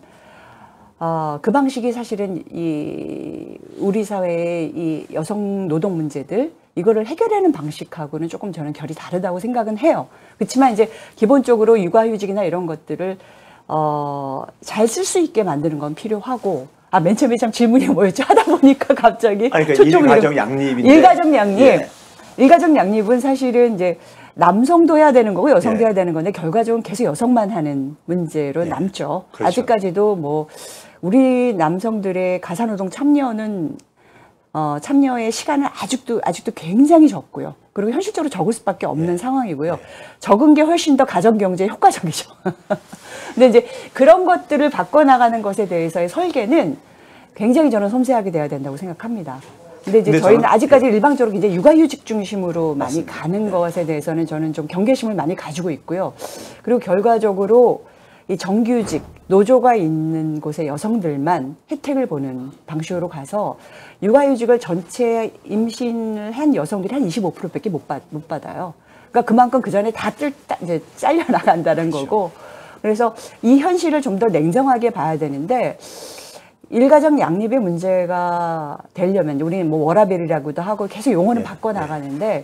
어, 그 방식이 사실은 이 우리 사회의 이 여성 노동 문제들 이거를 해결하는 방식하고는 조금 저는 결이 다르다고 생각은 해요. 그렇지만 이제 기본적으로 육아휴직이나 이런 것들을 어, 잘 쓸 수 있게 만드는 건 필요하고 아, 맨 처음에 참 질문이 뭐였죠? 하다 보니까 갑자기 아니, 그러니까 초점을 일가정 잃은- 양립인데. 일가정 양립. 예. 일가정 양립은 사실은 이제 남성도 해야 되는 거고 여성도 예. 해야 되는 건데 결과적으로 계속 여성만 하는 문제로 예. 남죠. 그렇죠. 아직까지도 뭐 우리 남성들의 가사노동 참여는 어, 참여의 시간은 아직도 아직도 굉장히 적고요. 그리고 현실적으로 적을 수밖에 없는 예. 상황이고요. 예. 적은 게 훨씬 더 가정 경제에 효과적이죠. 근데 이제 그런 것들을 바꿔 나가는 것에 대해서의 설계는 굉장히 저는 섬세하게 돼야 된다고 생각합니다. 근데 이제 근데 저희는 저는- 아직까지 일방적으로 이제 육아휴직 중심으로 많이 맞습니다. 가는 네. 것에 대해서는 저는 좀 경계심을 많이 가지고 있고요. 그리고 결과적으로 이 정규직, 노조가 있는 곳의 여성들만 혜택을 보는 방식으로 가서 육아휴직을 전체 임신을 한 여성들이 한 이십오 퍼센트밖에 못, 받, 못 받아요. 그러니까 그만큼 그 전에 다 뜰, 이제 잘려나간다는 그렇죠. 거고. 그래서 이 현실을 좀 더 냉정하게 봐야 되는데 일가정 양립의 문제가 되려면 우리는 뭐 워라밸이라고도 하고 계속 용어는 네, 바꿔 나가는데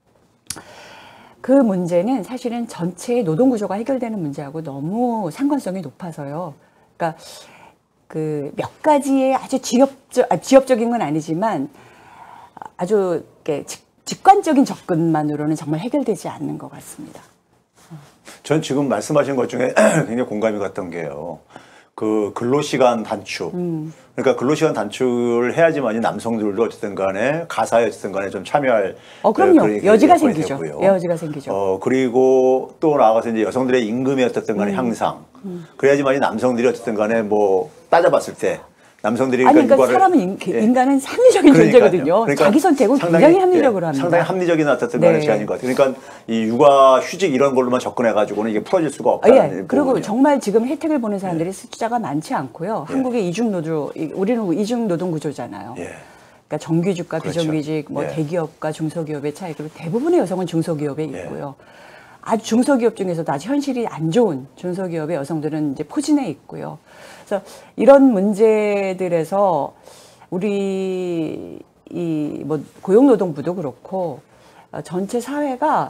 그 문제는 사실은 전체 노동 구조가 해결되는 문제하고 너무 상관성이 높아서요. 그러니까 그 몇 가지의 아주 지엽적, 아, 지엽적인 건 아니지만 아주 이렇게 직, 직관적인 접근만으로는 정말 해결되지 않는 것 같습니다. 전 지금 말씀하신 것 중에 굉장히 공감이 갔던 게요. 그 근로시간 단축. 음. 그러니까 근로시간 단축을 해야지만이 남성들도 어쨌든 간에 가사에 어쨌든 간에 좀 참여할 어, 그럼요. 그런 여지가 여건이 생기죠. 되고요. 여지가 생기죠. 어, 그리고 또 나아가서 이제 여성들의 임금의 어쨌든 간에 음. 향상. 그래야지만이 남성들이 어쨌든 간에 뭐 따져봤을 때 남성들이 아니, 그러니까 육아를- 사람은 인, 예. 인간은 합리적인 그러니까요. 존재거든요. 그러니까 자기 선택은 상당히, 굉장히 합리적으로 예, 합니다. 상당히 합리적인 어쨌든 간에 네. 제안인 것 같아요. 그러니까 이 육아 휴직 이런 걸로만 접근해가지고는 이게 풀어질 수가 아, 없다는 예. 그리고 부분이요. 정말 지금 혜택을 보는 사람들이 숫자가 많지 않고요. 한국의 이중 노조, 이- 우리는 이중 노동 구조잖아요. 예. 그러니까 정규직과 그렇죠. 비정규직, 뭐 예. 대기업과 중소기업의 차이, 그리고 대부분의 여성은 중소기업에 예. 있고요. 아주 중소기업 중에서도 아주 현실이 안 좋은 중소기업의 여성들은 이제 포진해 있고요. 그래서 이런 문제들에서 우리 이 뭐 고용노동부도 그렇고 전체 사회가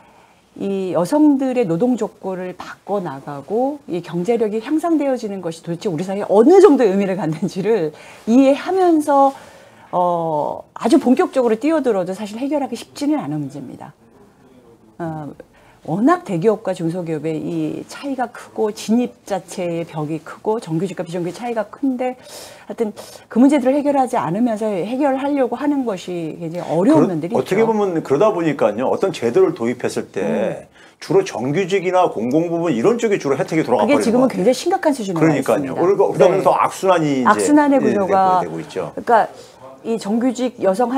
이 여성들의 노동 조건을 바꿔 나가고 이 경제력이 향상되어지는 것이 도대체 우리 사회에 어느 정도의 의미를 갖는지를 이해하면서 어 아주 본격적으로 뛰어들어도 사실 해결하기 쉽지는 않은 문제입니다. 어, 워낙 대기업과 중소기업의 이 차이가 크고 진입 자체의 벽이 크고 정규직과 비정규직 차이가 큰데 하여튼 그 문제들을 해결하지 않으면서 해결하려고 하는 것이 굉장히 어려운 그러, 면들이 어떻게 있죠. 보면 그러다 보니까요. 어떤 제도를 도입했을 때 음. 주로 정규직이나 공공부문 이런 쪽에 주로 혜택이 돌아가 버리는 그게 지금은 굉장히 심각한 수준에 와 있습니다. 그러니까요. 그러다 보면 더 네. 악순환이 이제 악순환의 구조가 되고 있죠. 그러니까 이 정규직 여성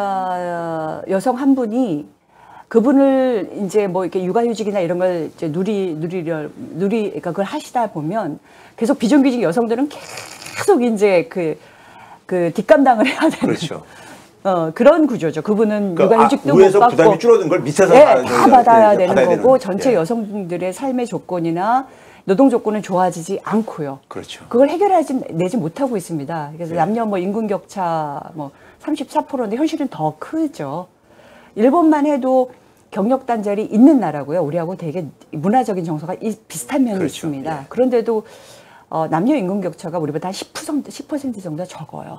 하나 여성 한 분이 그분을 이제 뭐 이렇게 육아휴직이나 이런 걸 이제 누리 누리려 누리 그러니까 그걸 하시다 보면 계속 비정규직 여성들은 계속 이제 그 그 뒷감당을 해야 되는 그렇죠. 어 그런 구조죠. 그분은 그러니까 육아휴직도 아, 못 받고 부담이 줄어든 걸 밑에서 네, 다, 다 받아야 네, 되는 받아야 거고 되는, 전체 예. 여성들의 삶의 조건이나 노동 조건은 좋아지지 않고요. 그렇죠. 그걸 해결하지 내지 못하고 있습니다. 그래서 예. 남녀 뭐 인구 격차 뭐 삼십사 퍼센트인데 현실은 더 크죠. 일본만 해도 경력 단절이 있는 나라고요. 우리하고 되게 문화적인 정서가 이, 비슷한 면이 그렇죠. 있습니다. 예. 그런데도 어, 남녀 인구 격차가 우리보다 한 십 퍼센트, 십 퍼센트 정도 적어요.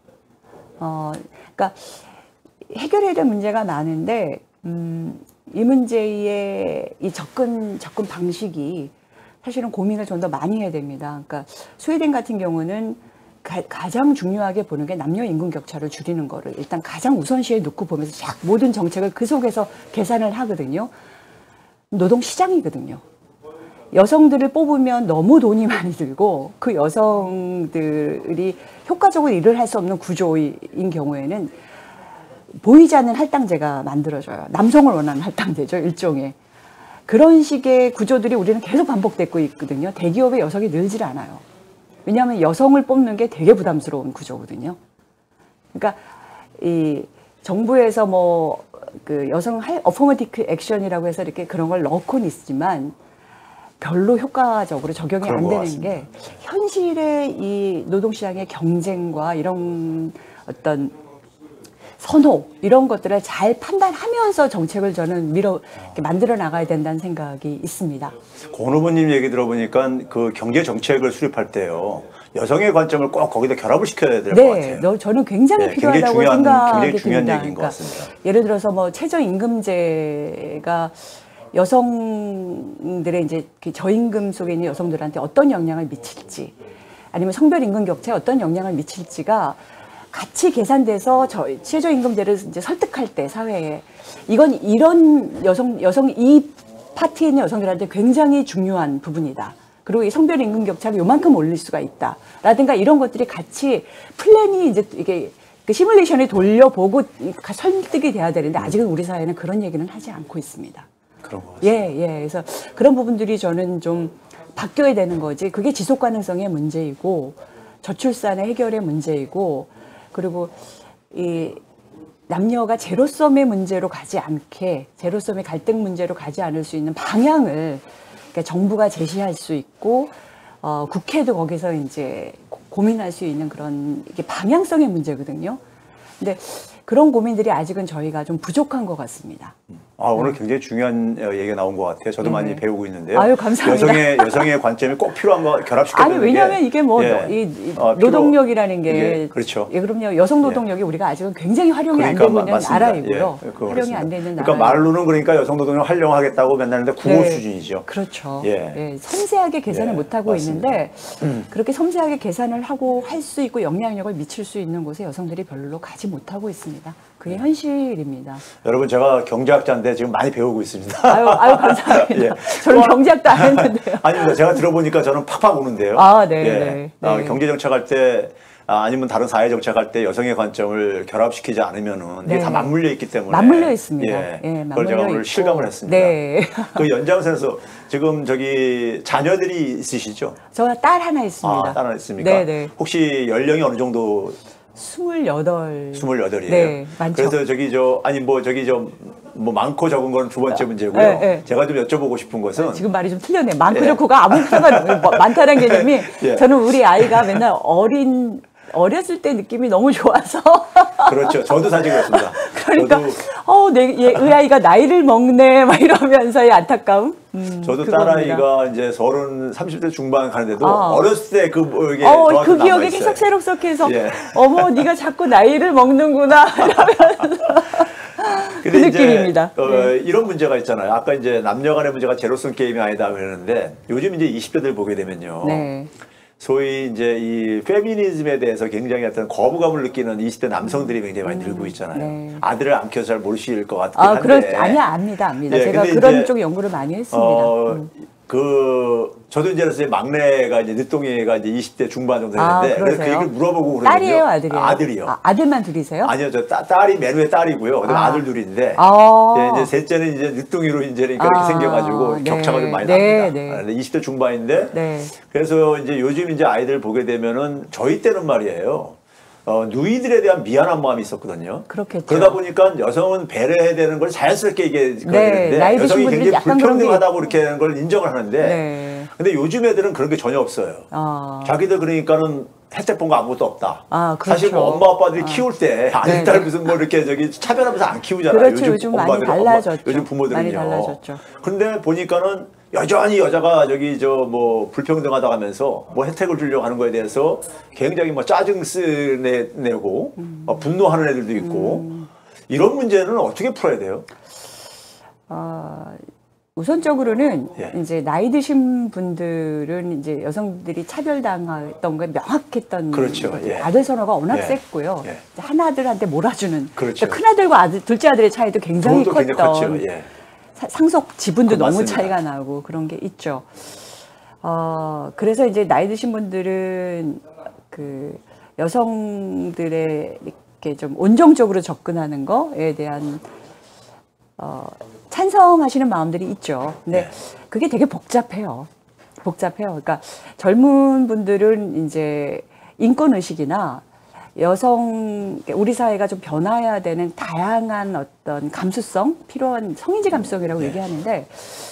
어, 그러니까 해결해야 될 문제가 많은데 음, 이 문제의 이 접근 접근 방식이 사실은 고민을 좀 더 많이 해야 됩니다. 그러니까 스웨덴 같은 경우는 가, 가장 중요하게 보는 게 남녀 인구 격차를 줄이는 거를 일단 가장 우선시에 놓고 보면서 쫙 모든 정책을 그 속에서 계산을 하거든요. 노동 시장이거든요. 여성들을 뽑으면 너무 돈이 많이 들고 그 여성들이 효과적으로 일을 할 수 없는 구조인 경우에는 보이지 않는 할당제가 만들어져요. 남성을 원하는 할당제죠, 일종의. 그런 식의 구조들이 우리는 계속 반복되고 있거든요. 대기업의 여성이 늘질 않아요. 왜냐하면 여성을 뽑는 게 되게 부담스러운 구조거든요. 그러니까 이 정부에서 뭐 그 여성 어포머티브 액션이라고 해서 이렇게 그런 걸 넣고는 있지만 별로 효과적으로 적용이 안 되는 게 현실의 이 노동시장의 경쟁과 이런 어떤 선호 이런 것들을 잘 판단하면서 정책을 저는 밀어 이렇게 만들어 나가야 된다는 생각이 있습니다. 권 후보님 얘기 들어보니까 그 경제 정책을 수립할 때요 여성의 관점을 꼭 거기다 결합을 시켜야 될 것 네, 같아요. 저는 굉장히 네, 필요하다고 굉장히 중요한, 생각이 굉장히 중요한 듭니다. 얘기인 것 그러니까 같습니다. 예를 들어서 뭐 최저임금제가 여성들의 이제 저임금 속에 있는 여성들한테 어떤 영향을 미칠지, 아니면 성별 임금 격차에 어떤 영향을 미칠지가 같이 계산돼서 저 최저임금제를 이제 설득할 때 사회에 이건 이런 여성 여성 이 파트에 있는 여성들한테 굉장히 중요한 부분이다. 그리고 이 성별 임금 격차를 요만큼 올릴 수가 있다. 라든가 이런 것들이 같이 플랜이 이제 이게 그 시뮬레이션에 돌려보고 설득이 돼야 되는데 아직은 우리 사회는 그런 얘기는 하지 않고 있습니다. 그런 것 같습니다. 예, 예. 그래서 그런 부분들이 저는 좀 바뀌어야 되는 거지. 그게 지속 가능성의 문제이고 저출산의 해결의 문제이고 그리고 이 남녀가 제로섬의 문제로 가지 않게 제로섬의 갈등 문제로 가지 않을 수 있는 방향을 그러니까 정부가 제시할 수 있고 어, 국회도 거기서 이제 고민할 수 있는 그런 이게 방향성의 문제거든요. 근데 그런 고민들이 아직은 저희가 좀 부족한 것 같습니다. 아, 오늘 굉장히 중요한 얘기가 나온 것 같아요. 저도 네. 많이 배우고 있는데요. 아유, 감사합니다. 여성의, 여성의 관점이 꼭 필요한 거 결합시켜야 아니, 되는 왜냐하면 게, 이게 뭐, 예. 이, 이 어, 필요- 노동력이라는 게. 이게 그렇죠. 예, 그럼요. 여성 노동력이 우리가 아직은 굉장히 활용이 그러니까 안 되고 있는 맞습니다. 나라이고요. 예, 그거 활용이 그렇습니다. 안 되는 나라. 그러니까 말로는 그러니까 여성 노동력 활용하겠다고 맨날 하는데 구호 네. 수준이죠. 그렇죠. 예. 예, 섬세하게 계산을 예, 못하고 맞습니다. 있는데 그렇게 섬세하게 계산을 하고 할 수 있고 영향력을 미칠 수 있는 곳에 여성들이 별로 가지 못하고 있습니다. 그게 현실입니다. 여러분 제가 경제학자인데 지금 많이 배우고 있습니다. 아유, 아유 감사합니다. 예. 저는 또- 경제학도 안 했는데요. 아닙니다. 제가 들어보니까 저는 팍팍 오는데요. 아, 네, 예. 네, 아, 네. 경제 정책할 때 아, 아니면 다른 사회 정책할 때 여성의 관점을 결합시키지 않으면은 이게 네. 다 맞물려 있기 때문에 맞물려 있습니다. 예. 예, 그걸 제가 맞물려 오늘 있고. 실감을 했습니다. 네. 그 연장선에서 지금 저기 자녀들이 있으시죠? 저 딸 하나 있습니다. 아, 딸 하나 있습니까? 네, 네. 혹시 연령이 어느 정도 스물여덟. 스물여덟이에요. 네, 많죠. 그래서 저기 저 아니 뭐 저기 저 뭐 많고 적은 건 두 번째 문제고요. 네, 네. 제가 좀 여쭤보고 싶은 것은 지금 말이 좀 틀렸네. 많고 예. 좋고가 아무 상관 뭐, 많다는 개념이 예. 저는 우리 아이가 맨날 어린 어렸을 때 느낌이 너무 좋아서 그렇죠. 저도 사실 그렇습니다. 그러니까 저도, 어, 내 얘, 의 아이가 나이를 먹네 막 이러면서의 안타까움. 음, 저도 그겁니다. 딸아이가 이제 서른, 삼십 대 중반 가는데도 아. 어렸을 때 그 뭐 이게 어, 저한테 그 기억이 남아있어요. 계속 새록새록해서 예. 어머 네가 자꾸 나이를 먹는구나 이러면서 그 근데 이제, 느낌입니다. 어, 네. 이런 문제가 있잖아요. 아까 이제 남녀 간의 문제가 제로섬 게임이 아니다 그러는데 요즘 이제 이십 대들 보게 되면요. 네. 소위 이제 이 페미니즘에 대해서 굉장히 어떤 거부감을 느끼는 이십 대 남성들이 굉장히 많이 늘고 있잖아요. 네. 아들을 안 키워서 잘 모르실 것 같긴 아, 한데. 그렇 아니야 압니다, 압니다. 예, 제가 근데 그런 이제, 쪽 연구를 많이 했습니다. 어, 음. 그 저도 이제 그래서 막내가 이제 늦둥이가 이제 이십 대 중반 정도 아, 되는데 그래서 그 그러세요? 얘기를 물어보고 그러거든요. 딸이에요, 아들이에요? 아, 아들이요. 아, 아들만 둘이세요? 아니요, 저 따, 딸이 맨 위에 딸이고요. 그다음에 아. 아들 둘인데 아. 예, 이제 셋째는 이제 늦둥이로 이제 그러니까 이렇게 아, 생겨가지고 네. 격차가 좀 많이 네, 납니다. 네. 아, 근데 이십 대 중반인데 네. 그래서 이제 요즘 이제 아이들 보게 되면은 저희 때는 말이에요. 어, 누이들에 대한 미안한 마음이 있었거든요. 그렇겠죠. 그러다 보니까 여성은 배려해야 되는 걸 자연스럽게 이게 그래야 네, 되는데 나이 드신 여성이 분들이 굉장히 약간 그런 게- 불평등하다고 이렇게 하는 걸 인정을 하는데 네. 근데 요즘 애들은 그런 게 전혀 없어요. 아. 자기들 그러니까는 혜택 본 거 아무것도 없다. 아, 사실 뭐 그렇죠. 엄마 아빠들이 아. 키울 때 아들 네, 딸 네. 무슨 뭐 이렇게 저기 차별하면서 안 키우잖아요. 그렇죠. 요즘 많이 엄마들은, 달라졌죠. 요즘 부모들은요. 많이 달라졌죠. 근데 보니까는 여전히 여자가 저기 저 뭐 불평등하다 하면서 뭐 혜택을 주려고 하는 거에 대해서 굉장히 뭐 짜증 쓰내고 음. 어, 분노하는 애들도 있고 음. 이런 문제는 어떻게 풀어야 돼요? 어, 우선적으로는 예. 이제 나이 드신 분들은 이제 여성들이 차별당했던 게 명확했던 그렇죠. 거죠. 예. 아들 선호가 워낙 예. 셌고요. 예. 한 아들한테 몰아주는 그렇죠. 큰 아들과 아들, 둘째 아들의 차이도 굉장히 그것도 컸던 굉장히 컸죠. 예. 사- 상속 지분도 그 너무 맞습니다. 차이가 나고 그런 게 있죠. 어, 그래서 이제 나이 드신 분들은 그 여성들의 이렇게 좀 온정적으로 접근하는 거에 대한 어, 찬성하시는 마음들이 있죠. 근데 네. 그게 되게 복잡해요. 복잡해요. 그러니까 젊은 분들은 이제 인권 의식이나 여성 우리 사회가 좀 변화해야 되는 다양한 어떤 감수성 필요한 성인지 감수성이라고 네. 얘기하는데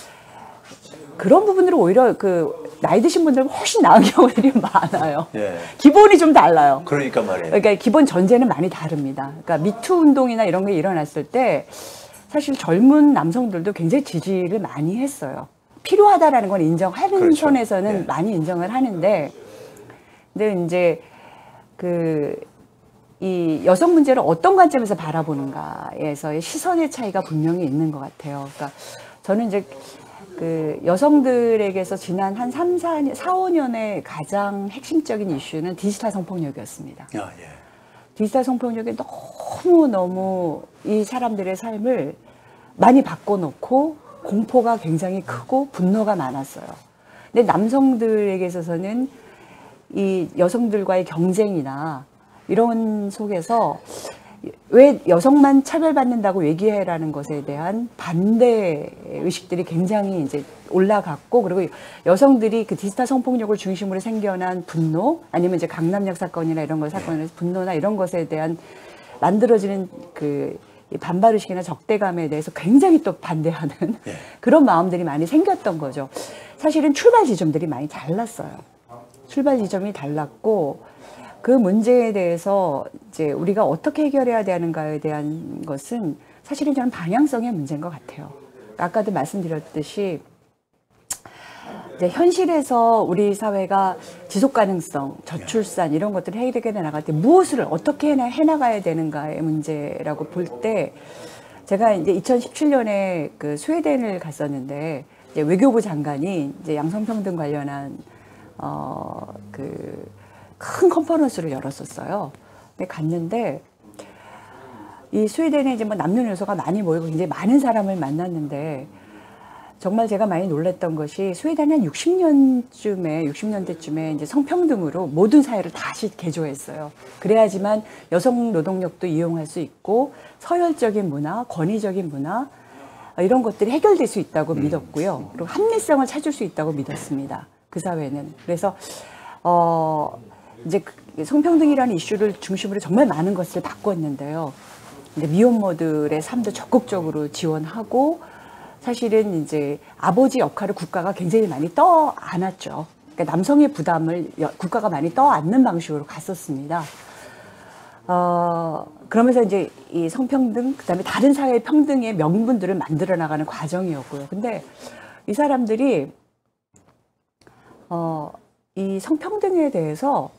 그런 부분들은 오히려 그 나이 드신 분들은 훨씬 나은 경우들이 많아요. 예. 기본이 좀 달라요. 그러니까 말이에요. 그러니까 기본 전제는 많이 다릅니다. 그러니까 미투 운동이나 이런 게 일어났을 때 사실 젊은 남성들도 굉장히 지지를 많이 했어요. 필요하다라는 건 인정하는 그렇죠. 선에서는 네. 많이 인정을 하는데, 근데 이제 그 이 여성 문제를 어떤 관점에서 바라보는가에서의 시선의 차이가 분명히 있는 것 같아요. 그러니까 저는 이제 그 여성들에게서 지난 한 삼, 사 년, 사, 오 년의 가장 핵심적인 이슈는 디지털 성폭력이었습니다. 아, 예. 디지털 성폭력이 너무너무 이 사람들의 삶을 많이 바꿔놓고 공포가 굉장히 크고 분노가 많았어요. 근데 남성들에게 있어서는 이 여성들과의 경쟁이나 이런 속에서 왜 여성만 차별받는다고 얘기해라는 것에 대한 반대 의식들이 굉장히 이제 올라갔고, 그리고 여성들이 그 디지털 성폭력을 중심으로 생겨난 분노, 아니면 이제 강남역 사건이나 이런 걸 사건에서 분노나 이런 것에 대한 만들어지는 그 반발 의식이나 적대감에 대해서 굉장히 또 반대하는 예. 그런 마음들이 많이 생겼던 거죠. 사실은 출발 지점들이 많이 달랐어요. 출발 지점이 달랐고, 그 문제에 대해서 이제 우리가 어떻게 해결해야 되는가에 대한 것은 사실은 저는 방향성의 문제인 것 같아요. 아까도 말씀드렸듯이 이제 현실에서 우리 사회가 지속 가능성, 저출산 이런 것들을 해결해 나갈 때 무엇을 어떻게 해나, 해나가야 되는가의 문제라고 볼 때, 제가 이제 이천십칠 년에 그 스웨덴을 갔었는데 이제 외교부 장관이 이제 양성평등 관련한 어 그 큰 컨퍼런스를 열었었어요. 근데 갔는데 이 스웨덴에 이제 뭐 남녀노소가 많이 모이고 굉장히 많은 사람을 만났는데, 정말 제가 많이 놀랐던 것이 스웨덴이 한 육십 년쯤에 육십 년대쯤에 이제 성평등으로 모든 사회를 다시 개조했어요. 그래야지만 여성 노동력도 이용할 수 있고 서열적인 문화, 권위적인 문화 이런 것들이 해결될 수 있다고 믿었고요. 그리고 합리성을 찾을 수 있다고 믿었습니다. 그 사회는. 그래서 어 이제 그 성평등이라는 이슈를 중심으로 정말 많은 것을 바꿨는데요. 이제 미혼모들의 삶도 적극적으로 지원하고 사실은 이제 아버지 역할을 국가가 굉장히 많이 떠 안았죠. 그러니까 남성의 부담을 국가가 많이 떠 안는 방식으로 갔었습니다. 어, 그러면서 이제 이 성평등, 그 다음에 다른 사회 평등의 명분들을 만들어 나가는 과정이었고요. 근데 이 사람들이, 어, 이 성평등에 대해서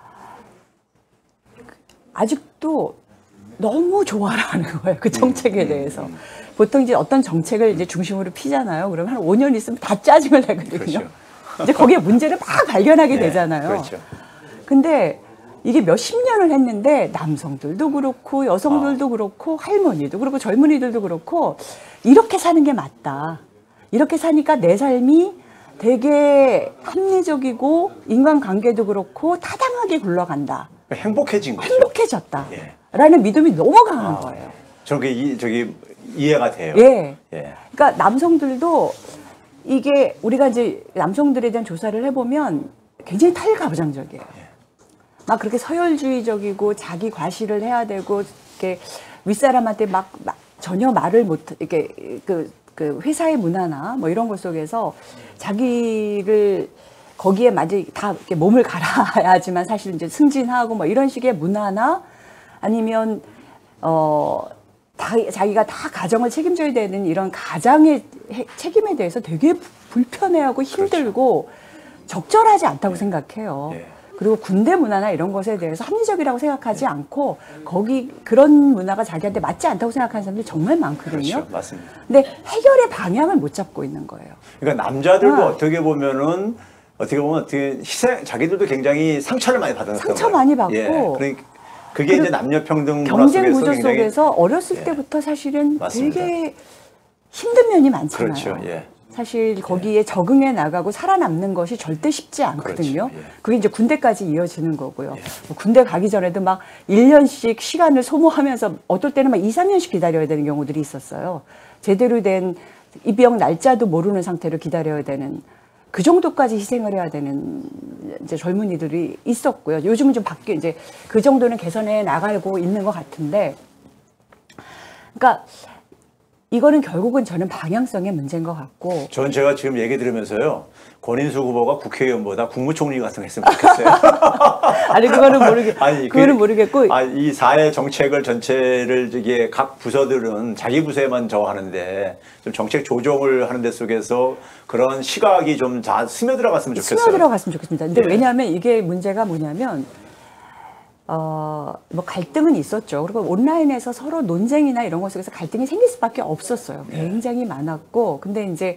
아직도 너무 좋아하는 거예요. 그 정책에 대해서. 보통 이제 어떤 정책을 이제 중심으로 피잖아요. 그러면 한 오 년 있으면 다 짜증을 내거든요. 그렇죠. 이제 거기에 문제를 막 발견하게 네, 되잖아요. 그렇죠. 근데 이게 몇십 년을 했는데 남성들도 그렇고 여성들도 아. 그렇고 할머니도 그렇고 젊은이들도 그렇고 이렇게 사는 게 맞다. 이렇게 사니까 내 삶이 되게 합리적이고 인간관계도 그렇고 타당하게 굴러간다. 행복해진 거죠. 행복해졌다. 예. 라는 믿음이 너무 강한 아, 거예요. 저게 이, 저기 이해가 돼요. 예. 예. 그러니까 남성들도 이게 우리가 이제 남성들에 대한 조사를 해보면 굉장히 탈가부장적이에요. 예. 막 그렇게 서열주의적이고 자기 과시를 해야 되고 이렇게 윗사람한테 막, 막 전혀 말을 못 이렇게 그, 그 회사의 문화나 뭐 이런 것 속에서 자기를 거기에 맞이 다 이렇게 몸을 갈아야지만 사실 이제 승진하고 뭐 이런 식의 문화나 아니면 어 다, 자기가 다 가정을 책임져야 되는 이런 가장의 해, 책임에 대해서 되게 불편해하고 힘들고 그렇죠. 적절하지 않다고 네. 생각해요. 네. 그리고 군대 문화나 이런 것에 대해서 합리적이라고 생각하지 네. 않고 거기 그런 문화가 자기한테 맞지 않다고 생각하는 사람들이 정말 많거든요. 그렇죠. 맞습니다. 근데 해결의 방향을 못 잡고 있는 거예요. 그러니까 남자들도 아. 어떻게 보면은 어떻게 보면 어떻게 희생 자기들도 굉장히 상처를 많이 받았던 상처 거예요. 많이 받고 예. 그러니까 그게 이제 남녀 평등 경쟁 구조 굉장히, 속에서 어렸을 예. 때부터 사실은 맞습니다. 되게 힘든 면이 많잖아요. 그렇죠. 예. 사실 거기에 예. 적응해 나가고 살아남는 것이 절대 쉽지 않거든요. 그렇죠. 예. 그게 이제 군대까지 이어지는 거고요. 예. 뭐 군대 가기 전에도 막 일 년씩 시간을 소모하면서 어떨 때는 막 이, 삼 년씩 기다려야 되는 경우들이 있었어요. 제대로 된 입영 날짜도 모르는 상태로 기다려야 되는 그 정도까지 희생을 해야 되는 이제 젊은이들이 있었고요. 요즘은 좀 바뀌어 이제 그 정도는 개선해 나가고 있는 것 같은데, 그러니까 이거는 결국은 저는 방향성의 문제인 것 같고. 전 제가 지금 얘기 들으면서요, 권인수 후보가 국회의원보다 국무총리 같은 거 했으면 좋겠어요. 아니 그거는 모르겠. 아니 그거는 그, 모르겠고. 아, 이 사회 정책을 전체를 저기 각 부서들은 자기 부서에만 저거 하는데 좀 정책 조정을 하는 데 속에서 그런 시각이 좀 다 스며들어갔으면 좋겠어요. 스며들어갔으면 좋겠습니다. 근데 예. 왜냐하면 이게 문제가 뭐냐면. 어, 뭐 갈등은 있었죠. 그리고 온라인에서 서로 논쟁이나 이런 것 속에서 갈등이 생길 수밖에 없었어요. 굉장히 많았고, 근데 이제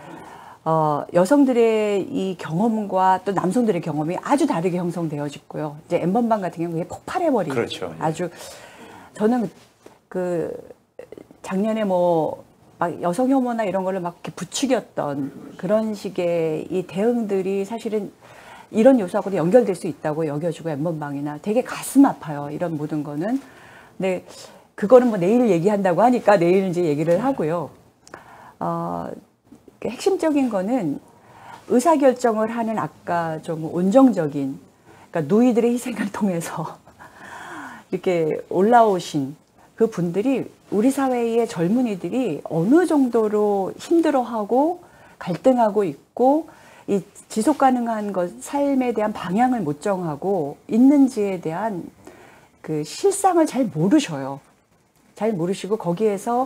어, 여성들의 이 경험과 또 남성들의 경험이 아주 다르게 형성되어졌고요. 이제 엠번방 같은 경우에 폭발해버린. 그렇죠. 아주 저는 그 작년에 뭐 막 여성 혐오나 이런 거를 막 이렇게 부추겼던 그런 식의 이 대응들이 사실은 이런 요소하고도 연결될 수 있다고 여겨지고 엠번방이나 되게 가슴 아파요. 이런 모든 거는. 근데 그거는 뭐 내일 얘기한다고 하니까 내일 이제 얘기를 하고요. 어, 핵심적인 거는 의사결정을 하는 아까 좀 온정적인, 그러니까 노이들의 희생을 통해서 이렇게 올라오신 그 분들이 우리 사회의 젊은이들이 어느 정도로 힘들어하고 갈등하고 있고 이 지속 가능한 것, 삶에 대한 방향을 못 정하고 있는지에 대한 그 실상을 잘 모르셔요. 잘 모르시고 거기에서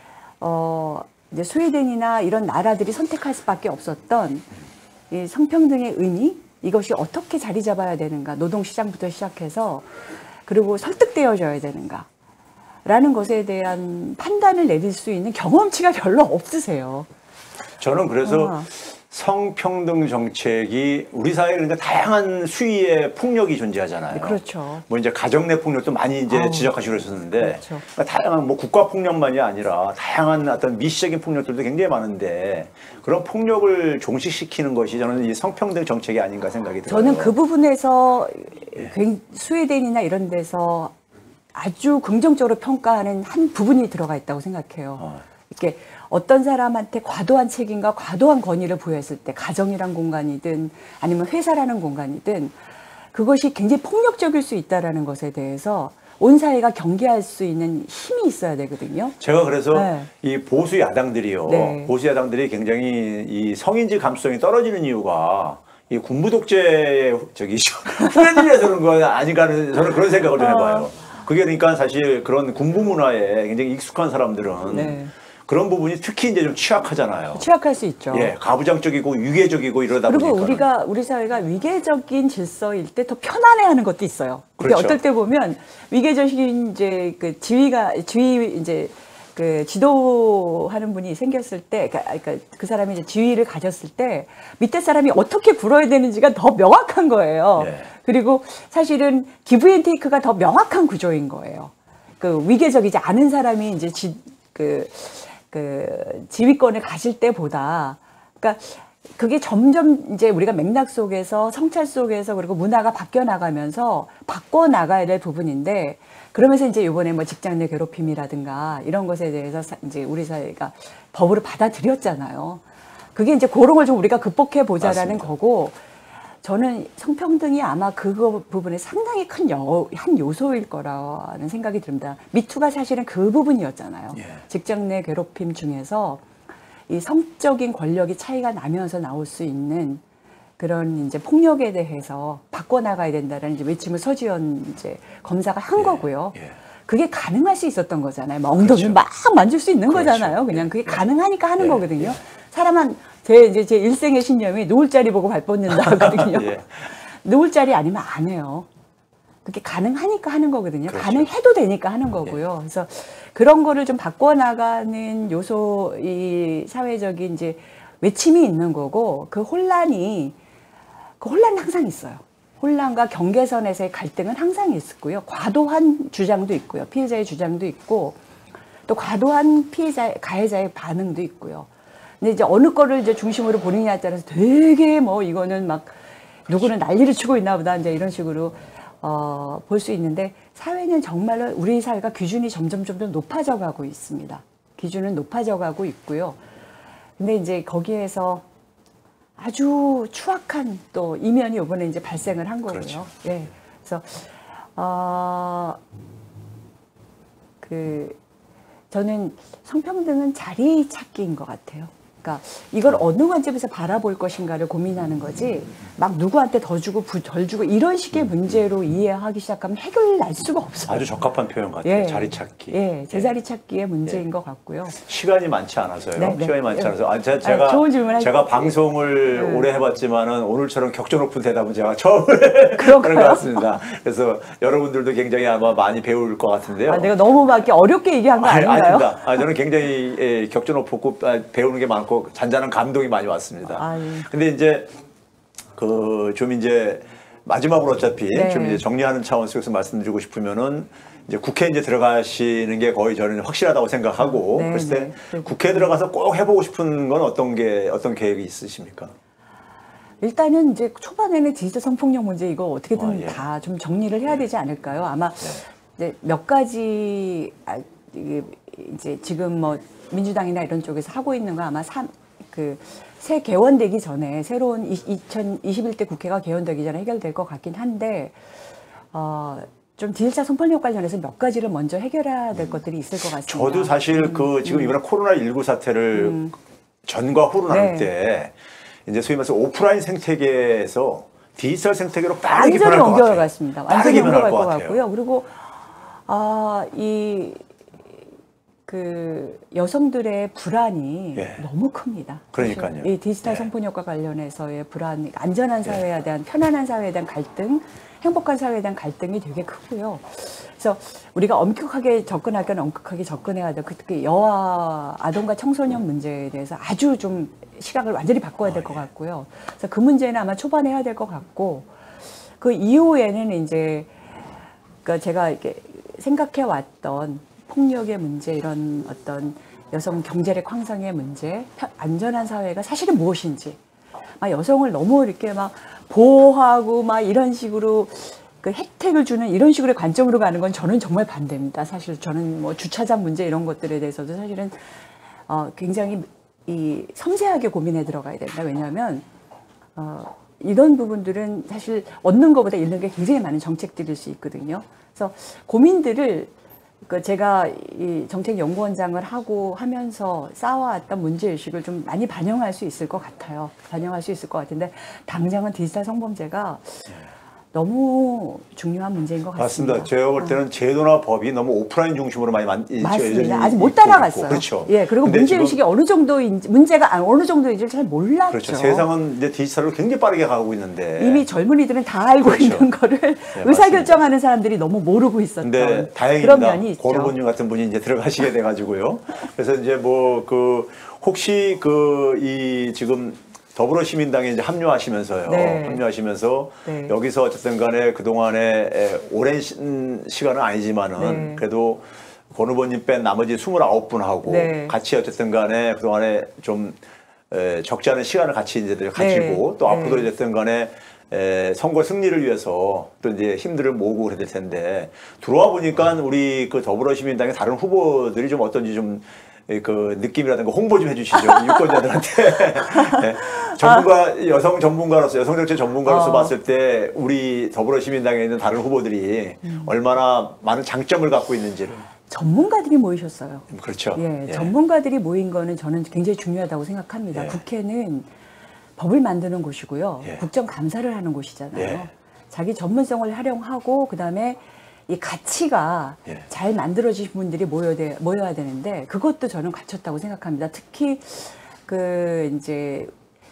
어 이제 스웨덴이나 이런 나라들이 선택할 수밖에 없었던 이 성평등의 의미, 이것이 어떻게 자리 잡아야 되는가, 노동시장부터 시작해서 그리고 설득되어져야 되는가 라는 것에 대한 판단을 내릴 수 있는 경험치가 별로 없으세요. 저는 그래서 어. 성평등 정책이 우리 사회에 그러니까 다양한 수위의 폭력이 존재하잖아요. 그렇죠. 뭐 이제 가정 내 폭력도 많이 이제 아우, 지적하시고 그러셨는데, 그렇죠. 그러니까 다양한 뭐 국가 폭력만이 아니라 다양한 어떤 미시적인 폭력들도 굉장히 많은데 그런 폭력을 종식시키는 것이 저는 이 성평등 정책이 아닌가 생각이 들어요. 저는 그 부분에서 예. 스웨덴이나 이런 데서 아주 긍정적으로 평가하는 한 부분이 들어가 있다고 생각해요. 어. 이렇게 어떤 사람한테 과도한 책임과 과도한 권위를 부여했을 때, 가정이란 공간이든 아니면 회사라는 공간이든 그것이 굉장히 폭력적일 수 있다라는 것에 대해서 온 사회가 경계할 수 있는 힘이 있어야 되거든요. 제가 그래서 네. 이 보수 야당들이요. 네. 보수 야당들이 굉장히 이 성인지 감수성이 떨어지는 이유가 이 군부 독재의 저기 후예들이라서 그런 거 아닌가 하는 저는 그런 생각을 좀 해봐요. 그게 그러니까 사실 그런 군부 문화에 굉장히 익숙한 사람들은 네. 그런 부분이 특히 이제 좀 취약하잖아요. 취약할 수 있죠. 예, 가부장적이고 위계적이고 이러다 그리고 보니까 우리가 우리 사회가 위계적인 질서일 때 더 편안해하는 것도 있어요. 그게 그렇죠. 어떨 때 보면 위계적인 이제 그 지위가 지위 이제 그 지도하는 분이 생겼을 때, 그러니까, 그러니까 그 사람이 이제 지위를 가졌을 때 밑에 사람이 어떻게 굴어야 되는지가 더 명확한 거예요. 예. 그리고 사실은 기브앤테이크가 더 명확한 구조인 거예요. 그 위계적이지 않은 사람이 이제 지, 그, 그 지휘권을 가질 때보다, 그러니까 그게 점점 이제 우리가 맥락 속에서 성찰 속에서 그리고 문화가 바뀌어 나가면서 바꿔 나가야 될 부분인데, 그러면서 이제 이번에 뭐 직장 내 괴롭힘이라든가 이런 것에 대해서 사, 이제 우리 사회가 법으로 받아들였잖아요. 그게 이제 그런 걸 좀 우리가 극복해 보자라는 맞습니다. 거고, 저는 성평등이 아마 그거 부분에 상당히 큰 한 요소일 거라는 생각이 듭니다. 미투가 사실은 그 부분이었잖아요. 예. 직장 내 괴롭힘 중에서 이 성적인 권력이 차이가 나면서 나올 수 있는 그런 이제 폭력에 대해서 바꿔나가야 된다는 이제 외침을 서지현 이제 검사가 한 예. 거고요. 예. 그게 가능할 수 있었던 거잖아요. 막 엉덩이를 그렇죠. 막 만질 수 있는 그렇죠. 거잖아요. 그냥 그게 예. 가능하니까 하는 예. 거거든요. 예. 사람은 제 이제 제 일생의 신념이 놓을 자리 보고 발 뻗는다 하거든요. 예. 놓을 자리 아니면 안 해요. 그게 가능하니까 하는 거거든요. 그렇죠. 가능해도 되니까 하는 거고요. 그래서 그런 거를 좀 바꿔나가는 요소, 이 사회적인 이제 외침이 있는 거고, 그 혼란이, 그 혼란은 항상 있어요. 혼란과 경계선에서의 갈등은 항상 있었고요. 과도한 주장도 있고요. 피해자의 주장도 있고, 또 과도한 피해자, 가해자의 반응도 있고요. 근데 이제 어느 거를 이제 중심으로 보느냐에 따라서 되게 뭐 이거는 막 누구는 난리를 치고 있나 보다 이제 이런 식으로 어, 볼 수 있는데, 사회는 정말로 우리 사회가 기준이 점점 점점 높아져 가고 있습니다. 기준은 높아져 가고 있고요. 근데 이제 거기에서 아주 추악한 또 이면이 이번에 이제 발생을 한 거고요. 그렇죠. 예. 그래서 어, 그 저는 성평등은 자리 찾기인 것 같아요. 그러니까 이걸 어느 관점에서 바라볼 것인가를 고민하는 거지, 막 누구한테 더 주고 부, 덜 주고 이런 식의 문제로 이해하기 시작하면 해결날 수가 없어요. 아주 적합한 표현 같아요. 예. 자리 찾기. 예, 제자리 찾기의 문제인 예. 것 같고요. 시간이 많지 않아서요. 네, 네. 시간이 많지 예. 않아서. 아, 제, 아니, 제가 좋은 질문 제가 하셨어요. 방송을 네. 오래 해봤지만은 오늘처럼 격조 높은 대답은 제가 처음 그런가요? 그런 것 같습니다. 그래서 여러분들도 굉장히 아마 많이 배울 것 같은데요. 아, 내가 너무 막 이렇게 어렵게 얘기한 거 아니, 아닌가요? 아닙니다. 아, 저는 굉장히 예, 격조 높고 아, 배우는 게 많고 잔잔한 감동이 많이 왔습니다. 아, 예. 근데 이제 그 좀 이제 마지막으로 어차피 네. 좀 이제 정리하는 차원 속에서 말씀드리고 싶으면은 이제 국회 이제 들어가시는 게 거의 저는 확실하다고 생각하고, 네, 그랬을 때 네. 국회에 들어가서 꼭 해보고 싶은 건 어떤 게 어떤 계획이 있으십니까? 일단은 이제 초반에는 디지털 성폭력 문제 이거 어떻게든 어, 예. 다 좀 정리를 해야 되지 않을까요? 아마 이제 몇 가지 아, 이게 이제 지금 뭐 민주당이나 이런 쪽에서 하고 있는 거 아마 삼, 그 새 개원되기 전에, 새로운 이천이십일 대 국회가 개원되기 전에 해결될 것 같긴 한데, 어, 좀 디지털 성폭력 관련해서 몇 가지를 먼저 해결해야 될 것들이 있을 것 같습니다. 저도 사실 그 지금 이번에 코로나십구 사태를 전과 후로 나눌 네. 때 이제 소위 말해서 오프라인 생태계에서 디지털 생태계로 빠르게 완전히 변할 것 같아요. 옮겨갔습니다. 완전히 빠르게 변할 옮겨갈 것 것 같아요. 같고요. 그리고 아, 이 그 여성들의 불안이 예. 너무 큽니다. 그러니까요. 사실 이 디지털 예. 성폭력과 관련해서의 불안, 안전한 사회에 대한, 편안한 사회에 대한 갈등, 행복한 사회에 대한 갈등이 되게 크고요. 그래서 우리가 엄격하게 접근할 건 엄격하게 접근해야 되고, 특히 여아, 아동과 청소년 문제에 대해서 아주 좀 시각을 완전히 바꿔야 될 것 같고요. 그래서 그 문제는 아마 초반에 해야 될 것 같고, 그 이후에는 이제 그러니까 제가 이렇게 생각해 왔던 폭력의 문제, 이런 어떤 여성 경제력 향상의 문제, 안전한 사회가 사실은 무엇인지, 막 여성을 너무 이렇게 막 보호하고 막 이런 식으로 그 혜택을 주는 이런 식으로 관점으로 가는 건 저는 정말 반대입니다. 사실 저는 뭐 주차장 문제 이런 것들에 대해서도 사실은 어 굉장히 이 섬세하게 고민해 들어가야 된다. 왜냐하면 어 이런 부분들은 사실 얻는 것보다 잃는 게 굉장히 많은 정책들일 수 있거든요. 그래서 고민들을 그 제가 이 정책연구원장을 하고 하면서 쌓아왔던 문제의식을 좀 많이 반영할 수 있을 것 같아요. 반영할 수 있을 것 같은데 당장은 디지털 성범죄가 너무 중요한 문제인 것 같습니다. 맞습니다. 제가 볼 때는 제도나 법이 너무 오프라인 중심으로 많이 만, 맞습니다. 아직 못 따라갔어요. 그렇죠. 예, 그리고 문제의식이 어느 정도인지, 문제가 어느 정도인지를 잘 몰랐죠. 그렇죠. 세상은 이제 디지털로 굉장히 빠르게 가고 있는데. 이미 젊은이들은 다 알고 그렇죠. 있는 거를 네, 의사결정하는 사람들이 너무 모르고 있었던 근데 그런 면이 다행입니다. 있죠. 고르본님 같은 분이 이제 들어가시게 돼가지고요. 그래서 이제 뭐 그 혹시 그 이 지금 더불어시민당에 이제 합류하시면서요. 네. 합류하시면서 네. 여기서 어쨌든 간에 그동안에 에, 오랜 시, 시간은 아니지만은 네. 그래도 권 후보님 뺀 나머지 스물아홉 분하고 네. 같이 어쨌든 간에 그동안에 좀 에, 적지 않은 시간을 같이 이제 가지고 네. 또 앞으로 네. 어쨌든 간에 에, 선거 승리를 위해서 또 이제 힘들을 모으고 그래야 될 텐데 들어와 보니까 우리 그 더불어시민당의 다른 후보들이 좀 어떤지 좀 그 느낌이라든가 홍보 좀 해주시죠. 유권자들한테. 네. 전문가, 여성 전문가로서, 여성 정책 전문가로서 어. 봤을 때 우리 더불어시민당에 있는 다른 후보들이 음. 얼마나 많은 장점을 갖고 있는지를. 전문가들이 모이셨어요. 그렇죠. 예, 예. 전문가들이 모인 거는 저는 굉장히 중요하다고 생각합니다. 예. 국회는 법을 만드는 곳이고요. 예. 국정감사를 하는 곳이잖아요. 예. 자기 전문성을 활용하고 그다음에 이 가치가 예. 잘 만들어지신 분들이 모여야, 돼, 모여야 되는데 그것도 저는 갖췄다고 생각합니다. 특히 그 이제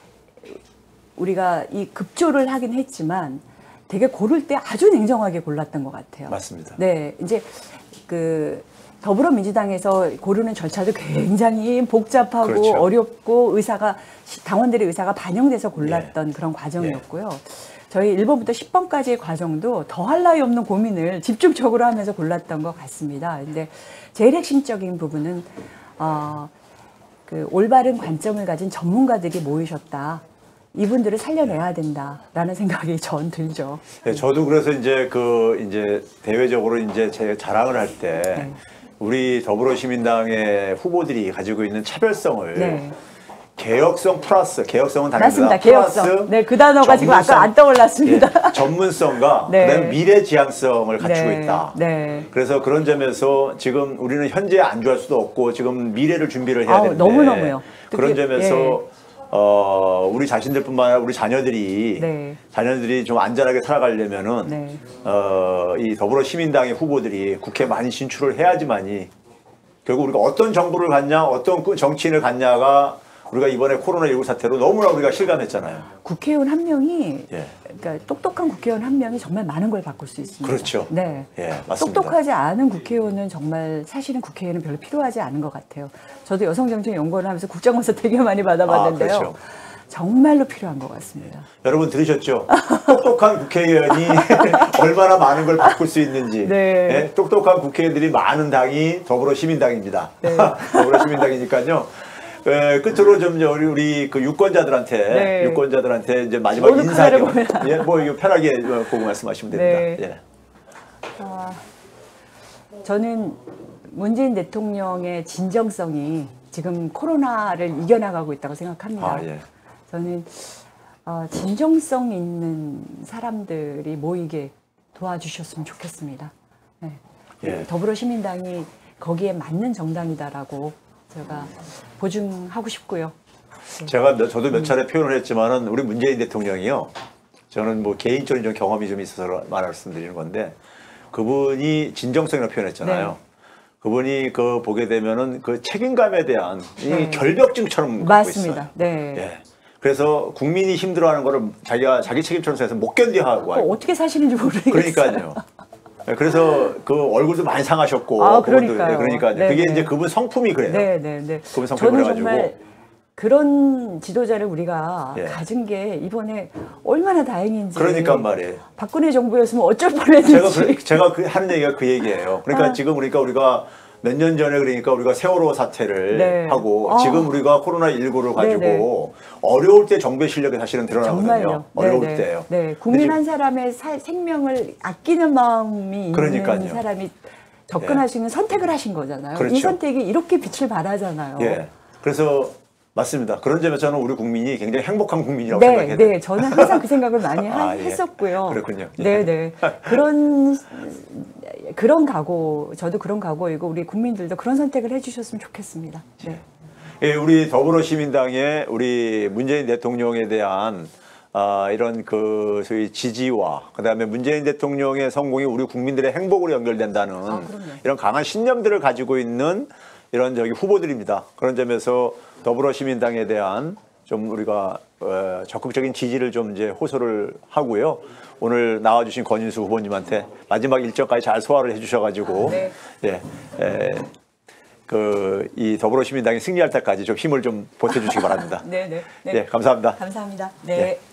우리가 이 급조를 하긴 했지만 되게 고를 때 아주 냉정하게 골랐던 것 같아요. 맞습니다. 네, 이제 그 더불어민주당에서 고르는 절차도 굉장히 복잡하고 그렇죠. 어렵고 의사가 당원들의 의사가 반영돼서 골랐던 예. 그런 과정이었고요. 저희 일 번부터 십 번까지의 과정도 더할 나위 없는 고민을 집중적으로 하면서 골랐던 것 같습니다. 근데 제일 핵심적인 부분은 어, 그 올바른 관점을 가진 전문가들이 모이셨다. 이분들을 살려내야 된다라는 생각이 전 들죠. 네, 저도 그래서 이제 그 이제 대외적으로 이제 제 자랑을 할 때 네. 우리 더불어시민당의 후보들이 가지고 있는 차별성을 네. 개혁성 플러스 개혁성은 다릅니다. 맞습니다. 개혁성. 플러스 네, 그 단어가 지금 전문성, 아까 안 떠올랐습니다. 예, 전문성과 네. 그다음에 미래 지향성을 갖추고 네. 있다. 네. 그래서 그런 점에서 지금 우리는 현재 안주할 수도 없고 지금 미래를 준비를 해야 아우, 되는데 너무너무요. 그런 특히, 점에서 예. 어, 우리 자신들뿐만 아니라 우리 자녀들이 네. 자녀들이 좀 안전하게 살아가려면은 네. 어, 이 더불어시민당의 후보들이 국회에 많이 진출을 해야지만이 결국 우리가 어떤 정부를 갖냐, 어떤 정치인을 갖냐가 우리가 이번에 코로나십구 사태로 너무나 우리가 실감했잖아요. 국회의원 한 명이 예. 그러니까 똑똑한 국회의원 한 명이 정말 많은 걸 바꿀 수 있습니다. 그렇죠. 네. 예, 맞습니다. 똑똑하지 않은 국회의원은 정말 사실은 국회에는 별로 필요하지 않은 것 같아요. 저도 여성정책 연구원을 하면서 국정감사 되게 많이 받아봤는데요. 아, 그렇죠. 정말로 필요한 것 같습니다. 여러분 들으셨죠? 똑똑한 국회의원이 얼마나 많은 걸 바꿀 수 있는지. 네. 예? 똑똑한 국회의원들이 많은 당이 더불어시민당입니다. 네. 더불어시민당이니까요. 에, 끝으로 좀 우리, 우리 그 유권자들한테 네. 유권자들한테 이제 마지막 오늘 인사 카메라를 겸 보면. 예, 뭐 이거 편하게 보고 말씀하시면 됩니다. 네. 예. 아, 저는 문재인 대통령의 진정성이 지금 코로나를 이겨나가고 있다고 생각합니다. 아, 예. 저는 어, 진정성 있는 사람들이 모이게 도와주셨으면 좋겠습니다. 네. 예. 더불어시민당이 거기에 맞는 정당이다라고 제가 보증하고 싶고요. 제가 몇- 저도 몇 차례 표현을 했지만은 우리 문재인 대통령이요. 저는 뭐 개인적인 좀 경험이 좀 있어서 말씀드리는 건데 그분이 진정성이라고 표현했잖아요. 네. 그분이 그 보게 되면은 그 책임감에 대한 네. 이 결벽증처럼 갖고 맞습니다. 있어요. 네. 예. 그래서 국민이 힘들어하는 거를 자기가 자기 책임처럼 생각해서 못 견뎌하고 어, 어떻게 사시는지 모르겠어요. 그러니까요. 예, 그래서 그 얼굴도 많이 상하셨고 아, 그분도, 그러니까요. 예, 그러니까 네, 그게 네. 이제 그분 성품이 그래요. 네, 네, 네. 그분 성품이 저는 그래가지고 정말 그런 지도자를 우리가 예. 가진 게 이번에 얼마나 다행인지. 그러니까 말이에요. 박근혜 정부였으면 어쩔 뻔했는지. 제가 그, 제가 그 하는 얘기가 그 얘기예요. 그러니까 아. 지금 그러니까 우리가 몇 년 전에 그러니까 우리가 세월호 사태를 네. 하고 아. 지금 우리가 코로나십구를 가지고 네네. 어려울 때 정부의 실력이 사실은 드러나거든요. 정말요. 어려울 네, 네. 때요. 네, 국민 근데 한 사람의 사- 생명을 아끼는 마음이 있는 그러니까요. 사람이 접근할 예. 수 있는 선택을 하신 거잖아요. 그렇죠. 이 선택이 이렇게 빛을 발하잖아요. 예. 그래서 맞습니다. 그런 점에서는 우리 국민이 굉장히 행복한 국민이라고 네, 생각해야 돼요. 네, 저는 항상 그 생각을 많이 하- 아, 예. 했었고요. 그렇군요. 예. 네, 네. 그런 그런 각오, 저도 그런 각오이고 우리 국민들도 그런 선택을 해주셨으면 좋겠습니다. 네. 예, 우리 더불어시민당의 우리 문재인 대통령에 대한 아, 이런 그 소위 지지와 그다음에 문재인 대통령의 성공이 우리 국민들의 행복으로 연결된다는 아, 그럼요. 이런 강한 신념들을 가지고 있는 이런 저기 후보들입니다. 그런 점에서 더불어시민당에 대한 좀 우리가 어, 적극적인 지지를 좀 이제 호소를 하고요. 오늘 나와주신 권인수 후보님한테 마지막 일정까지 잘 소화를 해주셔가지고 아, 네. 예, 에, 그 이 더불어시민당이 승리할 때까지 좀 힘을 좀 보태주시기 바랍니다. 네, 네. 네. 예, 감사합니다. 감사합니다. 네. 예.